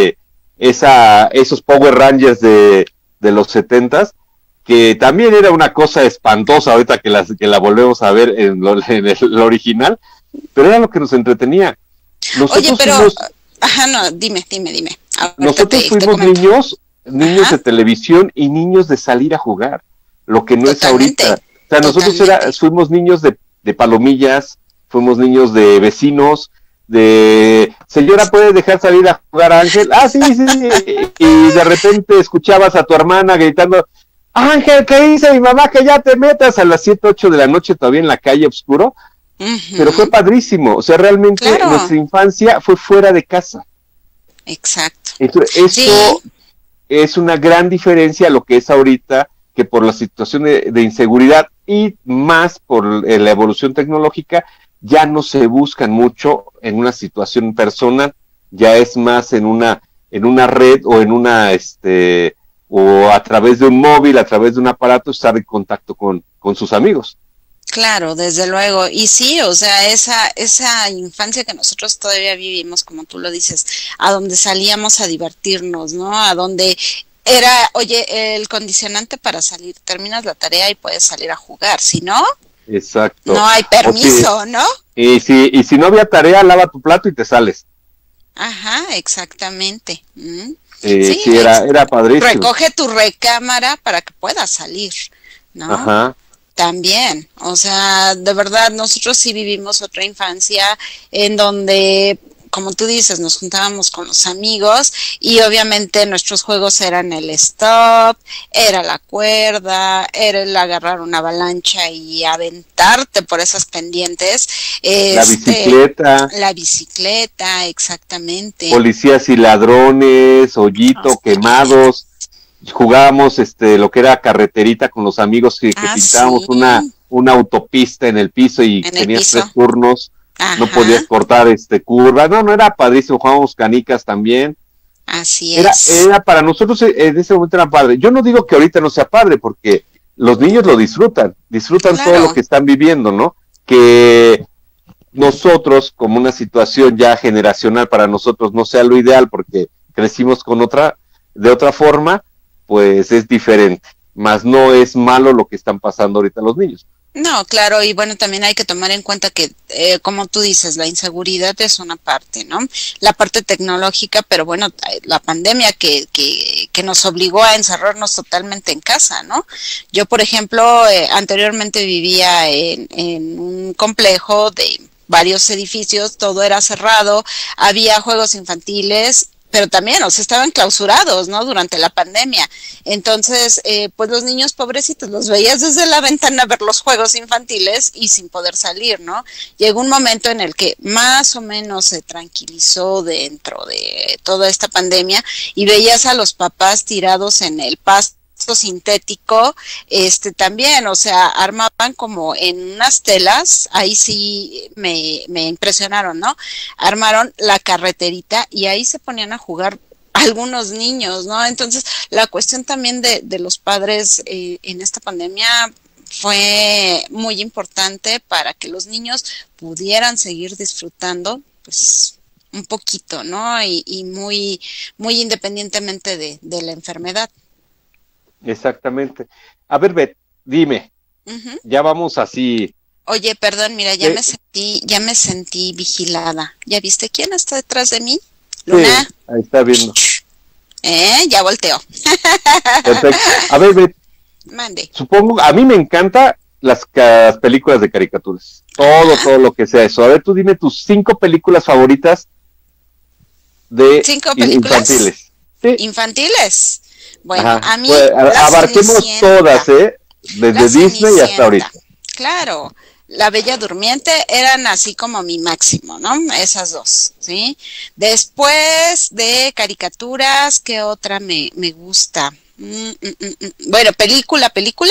[SPEAKER 4] esos Power Rangers de los 70s, que también era una cosa espantosa ahorita que la volvemos a ver en el original, pero era lo que nos entretenía.
[SPEAKER 3] Oye, pero, no, dime.
[SPEAKER 4] Nosotros fuimos niños de televisión y niños de salir a jugar, lo que no totalmente, es ahorita. O sea, nosotros fuimos niños de palomillas, fuimos niños de vecinos, de señora, ¿puedes dejar salir a jugar a Ángel? Ah, sí, y de repente escuchabas a tu hermana gritando, Ángel, ¿qué dice mi mamá? Que ya te metas, a las 7, 8 de la noche todavía en la calle oscuro. Uh-huh. Pero fue padrísimo, o sea, realmente nuestra infancia fue fuera de casa.
[SPEAKER 3] Exacto.
[SPEAKER 4] Entonces, eso es una gran diferencia a lo que es ahorita, que por la situación de inseguridad y más por la evolución tecnológica, ya no se buscan mucho en una situación personal, ya es más en una red, o en una o a través de un móvil, a través de un aparato, estar en contacto con sus amigos.
[SPEAKER 3] Claro, desde luego. Y sí, o sea, esa infancia que nosotros todavía vivimos, como tú lo dices, a donde salíamos a divertirnos, ¿no? A donde era, oye, el condicionante para salir, terminas la tarea y puedes salir a jugar, si no,
[SPEAKER 4] exacto,
[SPEAKER 3] no hay permiso, ¿no?
[SPEAKER 4] Y si no había tarea, lava tu plato y te sales.
[SPEAKER 3] Ajá, exactamente.
[SPEAKER 4] Sí, era padrísimo.
[SPEAKER 3] Recoge tu recámara para que puedas salir, ¿no?
[SPEAKER 4] Ajá.
[SPEAKER 3] También, o sea, de verdad, nosotros sí vivimos otra infancia en donde como tú dices, nos juntábamos con los amigos y obviamente nuestros juegos eran el stop, era la cuerda, era el agarrar una avalancha y aventarte por esas pendientes. La bicicleta, exactamente.
[SPEAKER 4] Policías y ladrones, hoyito, quemados. Jugábamos lo que era carreterita con los amigos que pintábamos una autopista en el piso y tenías 3 turnos. Ajá. No podías cortar curva, no era padrísimo, jugábamos canicas también.
[SPEAKER 3] Así es.
[SPEAKER 4] Era para nosotros en ese momento era padre. Yo no digo que ahorita no sea padre, porque los niños lo disfrutan claro. Todo lo que están viviendo, ¿no? Que nosotros, como una situación ya generacional para nosotros no sea lo ideal, porque crecimos de otra forma, pues es diferente. Más no es malo lo que están pasando ahorita los niños.
[SPEAKER 3] No, claro, y bueno, también hay que tomar en cuenta que, como tú dices, la inseguridad es una parte, ¿no? La parte tecnológica, pero bueno, la pandemia que nos obligó a encerrarnos totalmente en casa, ¿no? Yo, por ejemplo, anteriormente vivía en un complejo de varios edificios, todo era cerrado, había juegos infantiles, pero también, o sea, estaban clausurados, ¿no? Durante la pandemia. Entonces, pues los niños pobrecitos los veías desde la ventana ver los juegos infantiles y sin poder salir, ¿no? Llegó un momento en el que más o menos se tranquilizó dentro de toda esta pandemia y veías a los papás tirados en el pasto sintético, también, o sea, armaban como en unas telas, ahí sí me impresionaron, ¿no? Armaron la carreterita y ahí se ponían a jugar algunos niños, ¿no? Entonces, la cuestión también de los padres en esta pandemia fue muy importante para que los niños pudieran seguir disfrutando, pues, un poquito, ¿no? Y muy, muy independientemente de la enfermedad.
[SPEAKER 4] Exactamente. A ver, Beth, dime, ya vamos así.
[SPEAKER 3] Oye, perdón, mira, ya me sentí vigilada. ¿Ya viste quién está detrás de mí? Luna.
[SPEAKER 4] Sí, ahí está viendo.
[SPEAKER 3] Ya volteó.
[SPEAKER 4] Perfecto. A ver, Beth.
[SPEAKER 3] Mande.
[SPEAKER 4] Supongo, a mí me encantan las películas de caricaturas. Todo lo que sea eso. A ver, tú dime tus 5 películas favoritas de
[SPEAKER 3] 5 películas
[SPEAKER 4] infantiles. Sí.
[SPEAKER 3] ¿Infantiles? Bueno,
[SPEAKER 4] ajá.
[SPEAKER 3] A mí
[SPEAKER 4] pues, abarquemos todas, desde Disney hasta ahorita.
[SPEAKER 3] Claro, La Bella Durmiente eran así como mi máximo, ¿no? Esas 2, ¿sí? Después de caricaturas, ¿qué otra me gusta? Bueno, película.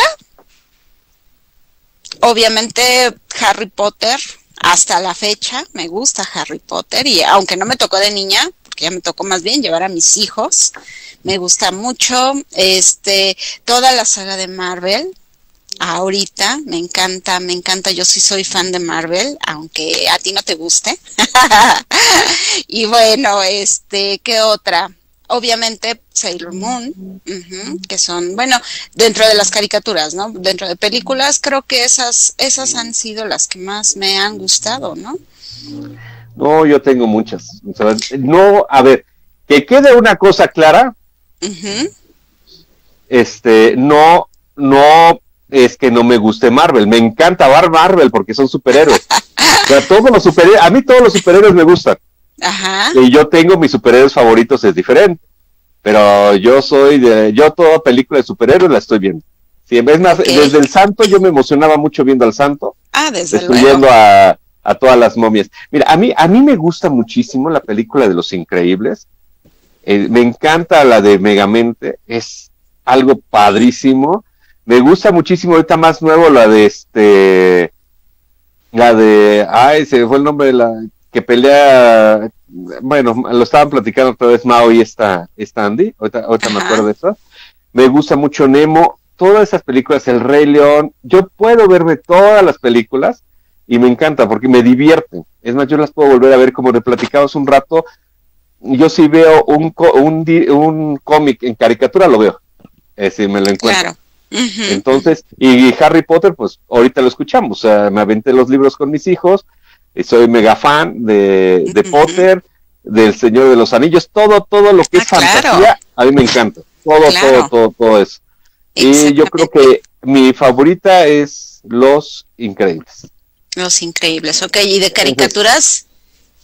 [SPEAKER 3] Obviamente Harry Potter, hasta la fecha me gusta Harry Potter, y aunque no me tocó de niña, porque ya me tocó más bien llevar a mis hijos, me gusta mucho, toda la saga de Marvel, ahorita, me encanta, yo sí soy fan de Marvel, aunque a ti no te guste. Y bueno, ¿qué otra? Obviamente Sailor Moon, que son, bueno, dentro de las caricaturas, ¿no? Dentro de películas, creo que esas han sido las que más me han gustado, ¿no?
[SPEAKER 4] No, yo tengo muchas. No, a ver, que quede una cosa clara. No es que no me guste Marvel, me encanta Marvel porque son superhéroes. O sea, a mí todos los superhéroes me gustan.
[SPEAKER 3] Ajá.
[SPEAKER 4] Y yo tengo mis superhéroes favoritos, es diferente. Pero yo toda película de superhéroes la estoy viendo. Sí, es más, desde el Santo yo me emocionaba mucho viendo al Santo. Destruyendo a todas las momias. Mira, a mí me gusta muchísimo la película de Los Increíbles. Me encanta la de Megamente, es algo padrísimo. Me gusta muchísimo ahorita más nuevo la de se me fue el nombre de la que pelea, bueno, lo estaban platicando otra vez Mao y esta Andy, ahorita me acuerdo de eso. Me gusta mucho Nemo, todas esas películas, El Rey León, yo puedo verme todas las películas y me encanta porque me divierten. Es más, yo las puedo volver a ver, como le platicamos un rato. Yo sí veo un cómic en caricatura, lo veo, si me lo encuentro.
[SPEAKER 3] Claro.
[SPEAKER 4] Entonces, y Harry Potter, pues ahorita lo escuchamos, o sea, me aventé los libros con mis hijos, y soy mega fan de Potter, del Señor de los Anillos, todo lo que es fantasía, a mí me encanta, todo eso. Y yo creo que mi favorita es Los Increíbles.
[SPEAKER 3] Los Increíbles, ok, ¿y de caricaturas?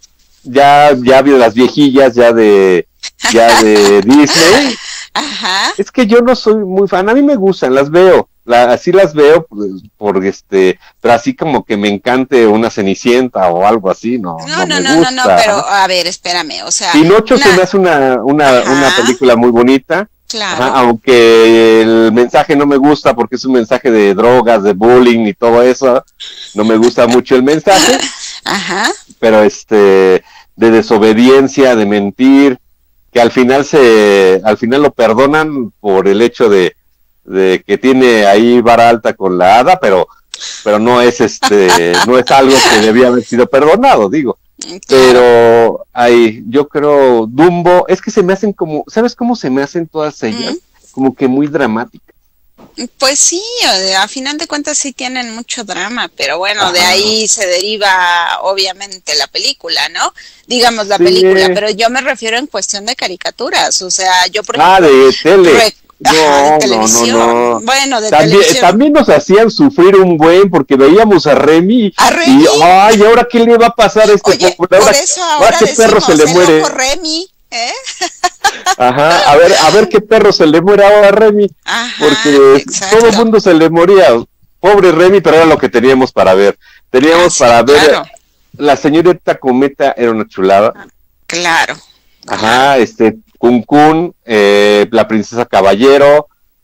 [SPEAKER 4] ya vi las viejillas ya de Disney.
[SPEAKER 3] Ajá.
[SPEAKER 4] Es que yo no soy muy fan, a mí me gustan, las veo, así las veo, pues, pero así como que me encante una Cenicienta o algo así, no me gusta.
[SPEAKER 3] No, pero a ver, espérame, o sea.
[SPEAKER 4] Pinocho se me hace una película muy bonita.
[SPEAKER 3] Claro.
[SPEAKER 4] Ajá, aunque el mensaje no me gusta porque es un mensaje de drogas, de bullying y todo eso, no me gusta mucho el mensaje.
[SPEAKER 3] Ajá.
[SPEAKER 4] Pero de desobediencia, de mentir, que al final lo perdonan por el hecho de que tiene ahí vara alta con la hada, pero no es no es algo que debía haber sido perdonado, digo. Pero yo creo Dumbo, es que se me hacen como, ¿sabes cómo se me hacen todas ellas? Como que muy dramáticas.
[SPEAKER 3] Pues sí, a final de cuentas sí tienen mucho drama, pero bueno, de ahí se deriva obviamente la película, ¿no? Digamos la película, pero yo me refiero en cuestión de caricaturas, o sea, yo por ejemplo...
[SPEAKER 4] de tele.
[SPEAKER 3] de televisión. No. Bueno, de televisión.
[SPEAKER 4] También nos hacían sufrir un buen porque veíamos a Remy. Y ay, ¿ahora qué le va a pasar a este
[SPEAKER 3] pobre? Por eso ahora
[SPEAKER 4] ¿qué perro se le muere?
[SPEAKER 3] Loco Remy, ¿eh?
[SPEAKER 4] Ajá, a ver qué perro se le muere ahora a Remy. Ajá, porque todo el mundo se le moría. Pobre Remy, pero era lo que teníamos para ver. Teníamos para ver. Claro. La señorita Cometa era una chulada.
[SPEAKER 3] Claro.
[SPEAKER 4] Ajá, Kun Kun, la princesa Caballero,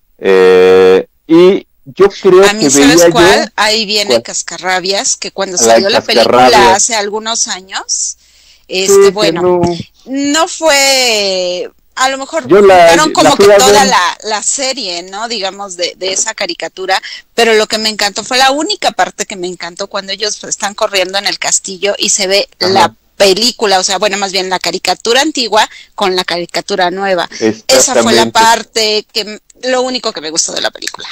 [SPEAKER 4] y yo creo
[SPEAKER 3] a mí,
[SPEAKER 4] que
[SPEAKER 3] ¿sabes cuál? Ahí viene Cascarrabias, que cuando salió la película hace algunos años, bueno, no fue, a lo mejor quitaron como que toda la serie, ¿no? Digamos, de esa caricatura, pero lo que me encantó fue la única parte que me encantó cuando ellos están corriendo en el castillo y se ve la película, o sea, bueno, más bien la caricatura antigua con la caricatura nueva. Esa fue la parte lo único que me gustó de la película.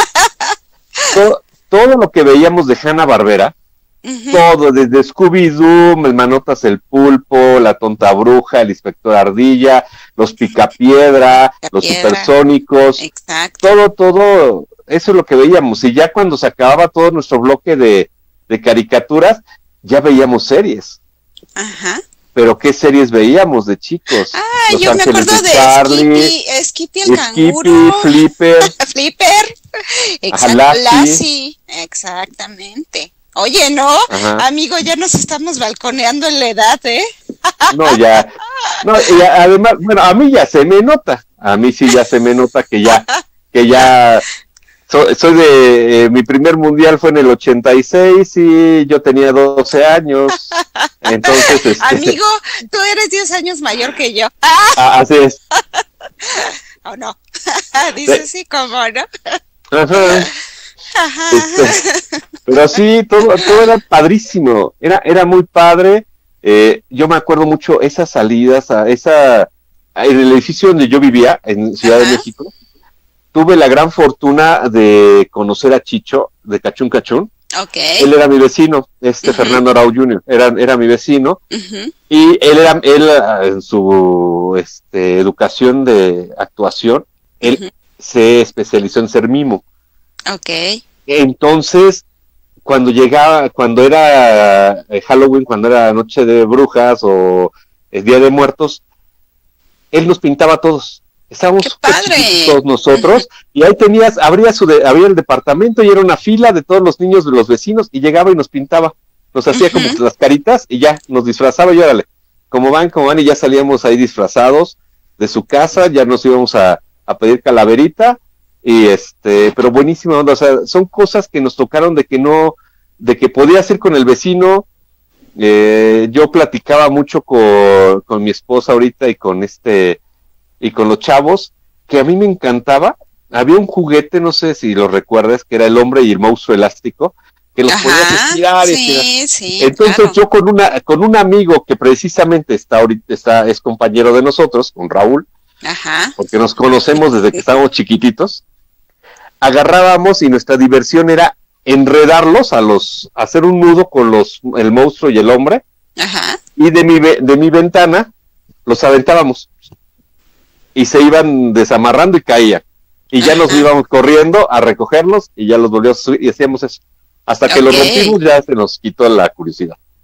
[SPEAKER 4] Todo lo que veíamos de Hanna-Barbera, todo, desde Scooby-Doo, el Manotas el Pulpo, la Tonta Bruja, el Inspector Ardilla, los Picapiedra, los Supersónicos, todo, eso es lo que veíamos, y ya cuando se acababa todo nuestro bloque de caricaturas, ya veíamos series.
[SPEAKER 3] Ajá.
[SPEAKER 4] Pero ¿qué series veíamos de chicos?
[SPEAKER 3] Los yo Ángeles me acuerdo de Charlie, Skippy el canguro,
[SPEAKER 4] Flipper,
[SPEAKER 3] Lassie, exactamente. Oye, ¿no? Amigo, ya nos estamos balconeando en la edad, ¿eh?
[SPEAKER 4] y además, bueno, a mí ya se me nota, a mí sí ya se me nota que ya soy de, mi primer mundial fue en el 86 y yo tenía 12 años, entonces...
[SPEAKER 3] Amigo, tú eres 10 años mayor que yo.
[SPEAKER 4] Así es.
[SPEAKER 3] ¿O no? Dice sí, como, ¿no?
[SPEAKER 4] Ajá. Pero sí, todo era padrísimo, era muy padre. Yo me acuerdo mucho esas salidas en el edificio donde yo vivía, en Ciudad de México. Tuve la gran fortuna de conocer a Chicho, de Cachún Cachún.
[SPEAKER 3] Okay.
[SPEAKER 4] Él era mi vecino, Fernando Arau Jr., era mi vecino, y él en su educación de actuación, él se especializó en ser mimo.
[SPEAKER 3] Okay.
[SPEAKER 4] Entonces, cuando era Halloween, cuando era Noche de Brujas o el Día de Muertos, él nos pintaba a todos. Estábamos todos nosotros, y ahí abría el departamento y era una fila de todos los niños de los vecinos, y llegaba y nos pintaba, nos hacía como las caritas y ya, nos disfrazaba y órale, como van, y ya salíamos ahí disfrazados de su casa, ya nos íbamos a pedir calaverita, y pero buenísima onda, o sea, son cosas que nos tocaron de que podías ir con el vecino. Yo platicaba mucho con mi esposa ahorita y con los chavos, que a mí me encantaba. Había un juguete, no sé si lo recuerdas, que era el hombre y el monstruo elástico, que los podías estirar.
[SPEAKER 3] Sí,
[SPEAKER 4] entonces
[SPEAKER 3] claro.
[SPEAKER 4] Yo con un amigo que precisamente es compañero de nosotros, con Raúl, porque nos conocemos desde que estábamos chiquititos, agarrábamos y nuestra diversión era enredarlos hacer un nudo con el monstruo y el hombre, y de mi ventana los aventábamos. Y se iban desamarrando y caían. Y ya nos íbamos corriendo a recogerlos y ya los volvíamos a subir y hacíamos eso. Hasta que los rompimos ya se nos quitó la curiosidad.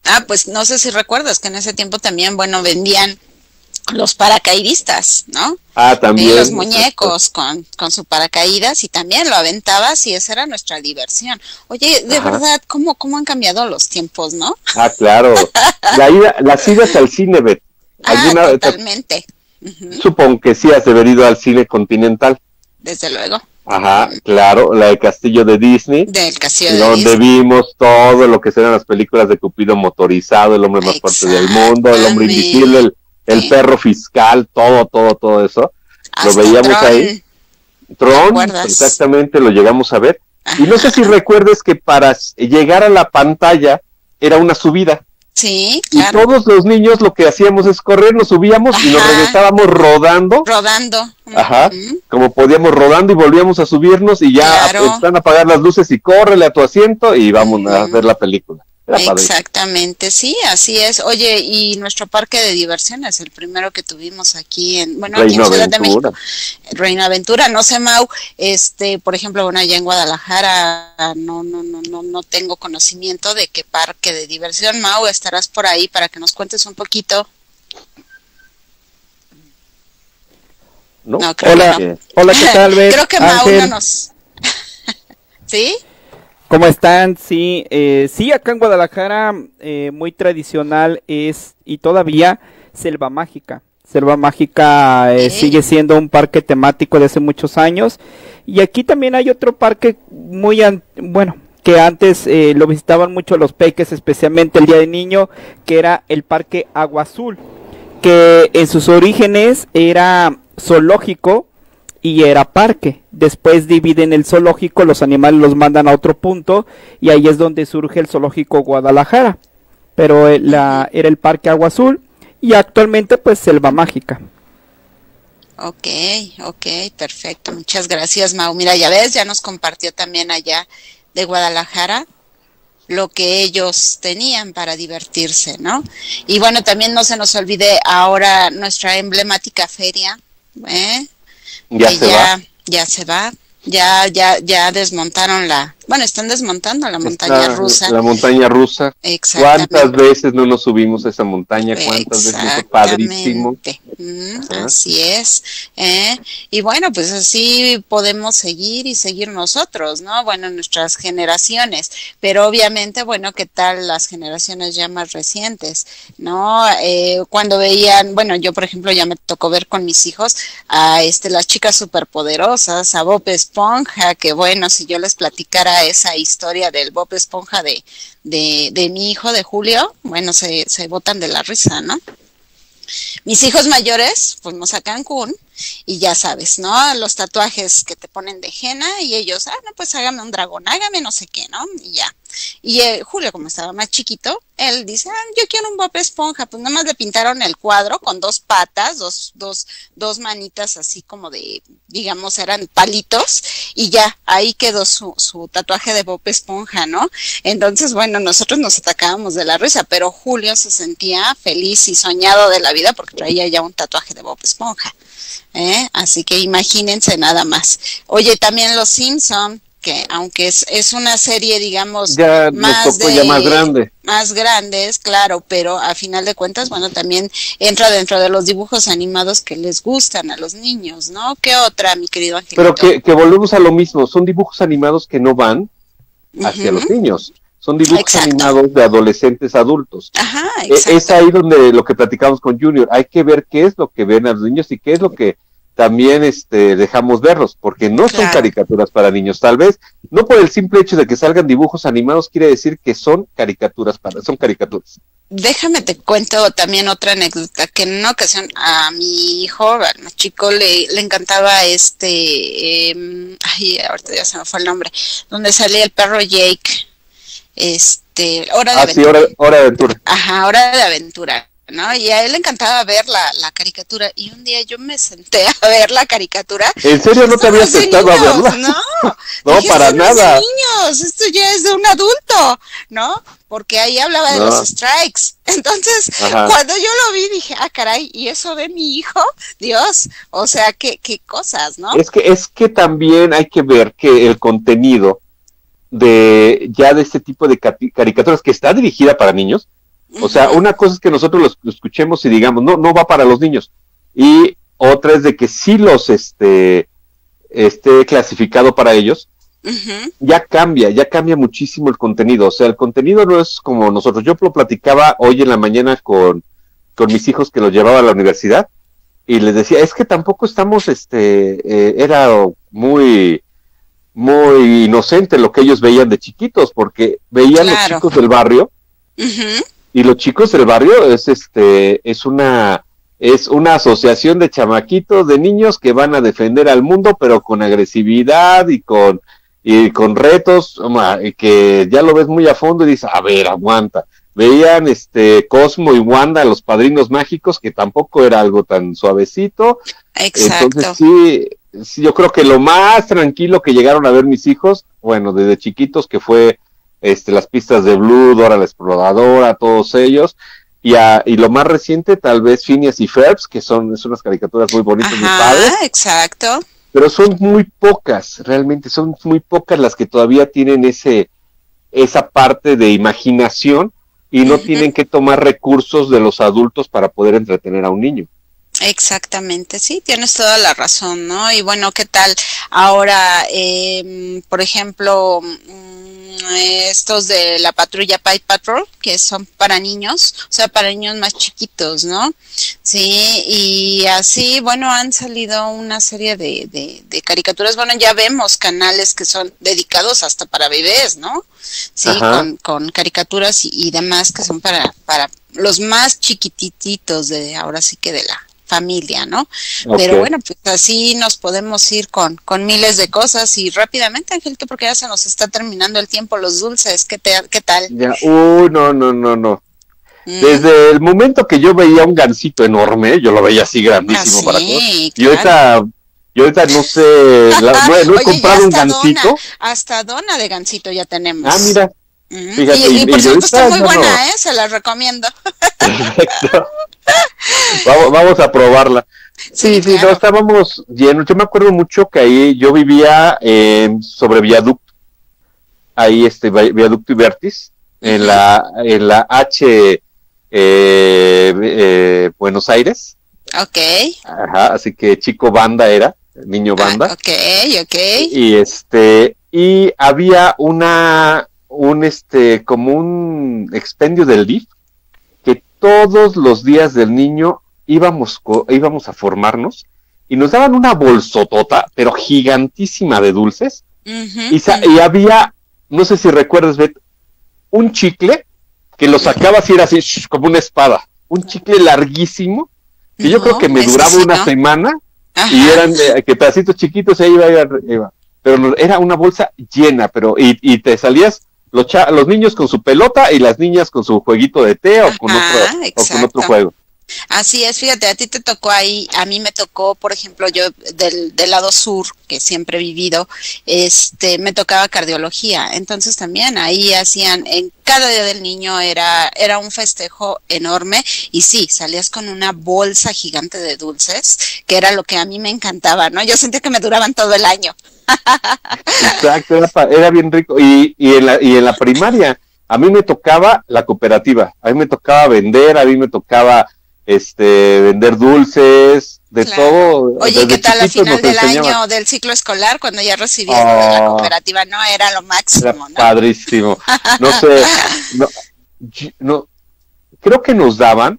[SPEAKER 3] Pues no sé si recuerdas que en ese tiempo también, bueno, vendían los paracaidistas, ¿no?
[SPEAKER 4] También.
[SPEAKER 3] Los muñecos con su paracaídas y también lo aventabas y esa era nuestra diversión. Oye, de verdad, ¿cómo han cambiado los tiempos, no?
[SPEAKER 4] Claro. Las idas al cine, Beth.
[SPEAKER 3] Totalmente.
[SPEAKER 4] Supongo que sí has de haber ido al cine Continental.
[SPEAKER 3] Desde luego.
[SPEAKER 4] Claro, la de Castillo de Disney.
[SPEAKER 3] Del Castillo de
[SPEAKER 4] donde
[SPEAKER 3] Disney.
[SPEAKER 4] vimos todo lo que serán las películas de Cupido motorizado, el hombre más fuerte del mundo, el hombre invisible, el perro fiscal, todo eso. Hasta lo veíamos Tron. Ahí. Tron, exactamente, lo llegamos a ver. Y no sé si recuerdes que para llegar a la pantalla era una subida.
[SPEAKER 3] Sí, claro.
[SPEAKER 4] Y todos los niños lo que hacíamos es correr, nos subíamos y nos regresábamos rodando. Como podíamos rodando y volvíamos a subirnos y ya están a apagar las luces y córrele a tu asiento y vamos a ver la película.
[SPEAKER 3] Exactamente, sí, así es. Oye, y nuestro parque de diversiones, el primero que tuvimos aquí en Ciudad de México, Reino Aventura, no sé, Mau, por ejemplo, allá en Guadalajara no tengo conocimiento de qué parque de diversión. Mau, estarás por ahí para que nos cuentes un poquito.
[SPEAKER 12] Hola, ¿qué tal, Beth?
[SPEAKER 3] Creo que Mau no nos... ¿Sí?
[SPEAKER 12] ¿Cómo están? Sí, acá en Guadalajara muy tradicional es, y todavía, Selva Mágica. Selva Mágica sigue siendo un parque temático de hace muchos años. Y aquí también hay otro parque que antes lo visitaban mucho los peques, especialmente el Día del Niño, que era el Parque Agua Azul, que en sus orígenes era zoológico y era parque. Después dividen el zoológico, los animales los mandan a otro punto y ahí es donde surge el zoológico Guadalajara, pero era el Parque Agua Azul y actualmente pues Selva Mágica.
[SPEAKER 3] Ok, perfecto, muchas gracias, Mau. Mira, ya ves, ya nos compartió también allá de Guadalajara lo que ellos tenían para divertirse, ¿no? Y bueno, también no se nos olvide ahora nuestra emblemática feria, Ya se va, ya desmontaron están desmontando la montaña rusa.
[SPEAKER 4] La montaña rusa. ¿Cuántas veces no nos subimos a esa montaña? ¿Cuántas veces? Fue padrísimo.
[SPEAKER 3] Así es. Y bueno, pues así podemos seguir nosotros, ¿no? Bueno, nuestras generaciones, pero obviamente, ¿qué tal las generaciones ya más recientes, ¿no? Cuando veían, yo por ejemplo ya me tocó ver con mis hijos a las chicas superpoderosas, a Bob Esponja, que si yo les platicara esa historia del Bob Esponja de mi hijo, de Julio, se botan de la risa, ¿no? Mis hijos mayores fuimos a Cancún y ya sabes, ¿no? Los tatuajes que te ponen de henna y ellos, pues hágame un dragón, hágame no sé qué, ¿no? Y ya. Y Julio, como estaba más chiquito, él dice, yo quiero un Bob Esponja. Pues nada más le pintaron el cuadro con dos patas, dos manitas así como de, digamos, eran palitos, y ya, ahí quedó su tatuaje de Bob Esponja, ¿no? Entonces, nosotros nos atacábamos de la risa, pero Julio se sentía feliz y soñado de la vida porque traía ya un tatuaje de Bob Esponja. Así que imagínense nada más. Oye, también Los Simpson, que aunque es una serie, digamos,
[SPEAKER 4] ya más grande.
[SPEAKER 3] Más grandes, claro, pero a final de cuentas, también entra dentro de los dibujos animados que les gustan a los niños, ¿no? ¿Qué otra, mi querido Angelito?
[SPEAKER 4] Pero que volvemos a lo mismo, son dibujos animados que no van hacia los niños. Son dibujos animados de adolescentes adultos. Es ahí donde lo que platicamos con Junior, hay que ver qué es lo que ven a los niños y qué es lo que también dejamos verlos, porque no son caricaturas para niños. Tal vez, no por el simple hecho de que salgan dibujos animados, quiere decir que son caricaturas.
[SPEAKER 3] Déjame te cuento también otra anécdota, que en una ocasión a mi hijo, al más chico, le encantaba ahorita ya se me fue el nombre, donde salía el perro Jake, Hora de Aventura.
[SPEAKER 4] Sí, Hora de Aventura.
[SPEAKER 3] Hora de Aventura, ¿no? Y a él le encantaba ver la caricatura, y un día yo me senté a ver la caricatura.
[SPEAKER 4] ¿En serio no te habías sentado a verla?
[SPEAKER 3] No,
[SPEAKER 4] dije, para nada.
[SPEAKER 3] Niños, esto ya es de un adulto, ¿no? Porque ahí hablaba de los strikes. Entonces, cuando yo lo vi, dije, caray, ¿y eso de mi hijo? Dios, o sea, qué cosas, ¿no?
[SPEAKER 4] Es que también hay que ver que el contenido de este tipo de caricaturas que está dirigida para niños, O sea, una cosa es que nosotros lo escuchemos y digamos, no va para los niños. Y otra es de que sí los esté clasificado para ellos. Ya cambia muchísimo el contenido. O sea, el contenido no es como nosotros. Yo lo platicaba hoy en la mañana con mis hijos que los llevaba a la universidad y les decía, es que tampoco estamos, era muy inocente lo que ellos veían de chiquitos, porque veían los chicos del barrio, y los chicos del barrio es una asociación de chamaquitos, de niños que van a defender al mundo, pero con agresividad y con retos, que ya lo ves muy a fondo y dices, a ver, aguanta. Veían Cosmo y Wanda, los Padrinos Mágicos, que tampoco era algo tan suavecito.
[SPEAKER 3] Exacto.
[SPEAKER 4] Entonces sí, yo creo que lo más tranquilo que llegaron a ver mis hijos, bueno, desde chiquitos, que fue las pistas de Blue, Dora la Exploradora, todos ellos, y lo más reciente tal vez Phineas y Ferb, que son unas caricaturas muy bonitas, muy padres.
[SPEAKER 3] Exacto.
[SPEAKER 4] Pero son muy pocas, realmente son muy pocas las que todavía tienen esa parte de imaginación y no tienen que tomar recursos de los adultos para poder entretener a un niño.
[SPEAKER 3] Exactamente, sí, tienes toda la razón, ¿no? Y bueno, ¿qué tal ahora, por ejemplo, estos de la patrulla Paw Patrol, que son para niños, o sea, para niños más chiquitos, ¿no? Sí, y así, bueno, han salido una serie de caricaturas, bueno, ya vemos canales que son dedicados hasta para bebés, ¿no? Sí, con caricaturas y demás que son para los más chiquititos de ahora sí que de la familia, ¿no? Pero bueno, pues así nos podemos ir con miles de cosas y rápidamente, Angelito, porque ya se nos está terminando el tiempo, los dulces, ¿qué tal?
[SPEAKER 4] Ya, no. Desde el momento que yo veía un gansito enorme, yo lo veía así grandísimo para todos. Claro. Y ahorita no sé, no he comprado un gansito.
[SPEAKER 3] Hasta dona de gansito ya tenemos.
[SPEAKER 4] Ah, mira. Fíjate,
[SPEAKER 3] y por cierto está muy buena, se la recomiendo.
[SPEAKER 4] Perfecto. Vamos a probarla. Sí, claro. No, estábamos llenos. Yo me acuerdo mucho que ahí yo vivía sobre Viaducto. Ahí Viaducto y Vértiz, en la H Buenos Aires.
[SPEAKER 3] Ok.
[SPEAKER 4] Ajá, así que chico banda era, niño banda.
[SPEAKER 3] Ok.
[SPEAKER 4] Y había como un expendio del DIF, que todos los días del niño íbamos a formarnos y nos daban una bolsotota, pero gigantísima de dulces, y había, no sé si recuerdas, Beth, un chicle que lo sacabas y era así, como una espada, un chicle larguísimo, que yo creo que me duraba una semana, y eran que pedacitos chiquitos, y ahí iba. Pero era una bolsa llena, y te salías los niños con su pelota y las niñas con su jueguito de té o con otro juego.
[SPEAKER 3] Así es, fíjate, a ti te tocó ahí, a mí me tocó, por ejemplo, yo del lado sur, que siempre he vivido, me tocaba cardiología, entonces también ahí hacían, en cada día del niño era un festejo enorme, y sí, salías con una bolsa gigante de dulces, que era lo que a mí me encantaba, ¿no? Yo sentía que me duraban todo el año.
[SPEAKER 4] Exacto, era bien rico, y en la primaria, a mí me tocaba la cooperativa, a mí me tocaba vender, a mí me tocaba vender dulces, de todo.
[SPEAKER 3] Oye, ¿qué tal a final del año del ciclo escolar cuando ya recibías lo de la cooperativa? No, era lo máximo, era, ¿no?
[SPEAKER 4] Padrísimo. No sé, no, creo que nos daban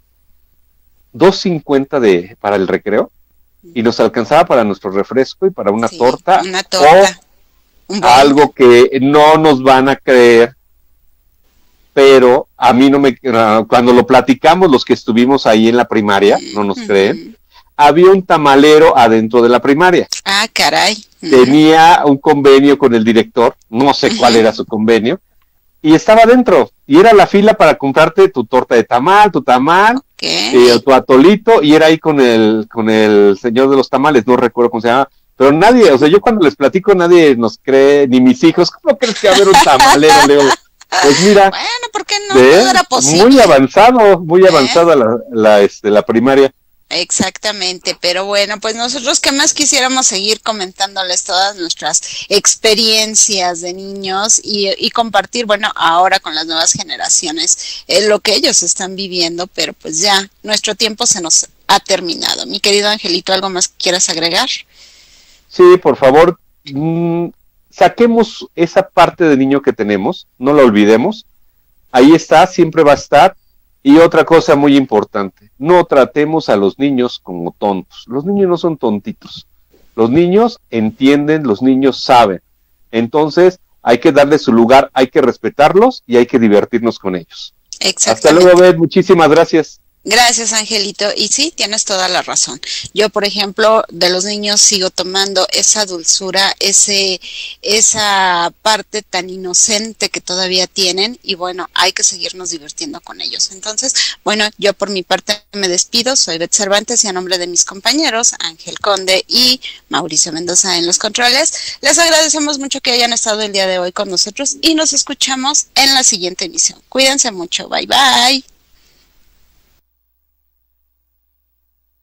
[SPEAKER 4] $2.50 para el recreo y nos alcanzaba para nuestro refresco y para una torta.
[SPEAKER 3] Una torta.
[SPEAKER 4] O algo que no nos van a creer, pero a mí cuando lo platicamos los que estuvimos ahí en la primaria, no nos creen, había un tamalero adentro de la primaria.
[SPEAKER 3] Ah, caray.
[SPEAKER 4] Tenía un convenio con el director, no sé cuál era su convenio, y estaba adentro, y era la fila para comprarte tu torta de tamal, tu atolito, y era ahí con el señor de los tamales, no recuerdo cómo se llama, pero nadie, o sea, yo cuando les platico nadie nos cree, ni mis hijos, ¿cómo crees que va a haber un tamalero, Leo? Pues mira,
[SPEAKER 3] bueno, ¿por qué no? No era posible.
[SPEAKER 4] Muy avanzada la primaria.
[SPEAKER 3] Exactamente, pero bueno, pues nosotros que más quisiéramos seguir comentándoles todas nuestras experiencias de niños y compartir, bueno, ahora con las nuevas generaciones, lo que ellos están viviendo, pero pues ya nuestro tiempo se nos ha terminado. Mi querido Angelito, ¿algo más que quieras agregar?
[SPEAKER 4] Sí, por favor, saquemos esa parte de niño que tenemos, no la olvidemos, ahí está, siempre va a estar. Y otra cosa muy importante, no tratemos a los niños como tontos. Los niños no son tontitos. Los niños entienden, los niños saben. Entonces hay que darles su lugar, hay que respetarlos y hay que divertirnos con ellos. Hasta luego, Beth. Muchísimas gracias.
[SPEAKER 3] Gracias, Angelito. Y sí, tienes toda la razón. Yo, por ejemplo, de los niños sigo tomando esa dulzura, esa parte tan inocente que todavía tienen y bueno, hay que seguirnos divirtiendo con ellos. Entonces, bueno, yo por mi parte me despido. Soy Beth Cervantes y a nombre de mis compañeros, Ángel Conde y Mauricio Mendoza en los controles, les agradecemos mucho que hayan estado el día de hoy con nosotros y nos escuchamos en la siguiente emisión. Cuídense mucho. Bye, bye.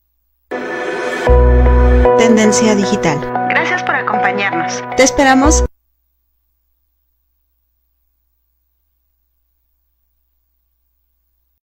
[SPEAKER 8] Tendencia Digital.
[SPEAKER 3] Gracias por acompañarnos.
[SPEAKER 8] Te esperamos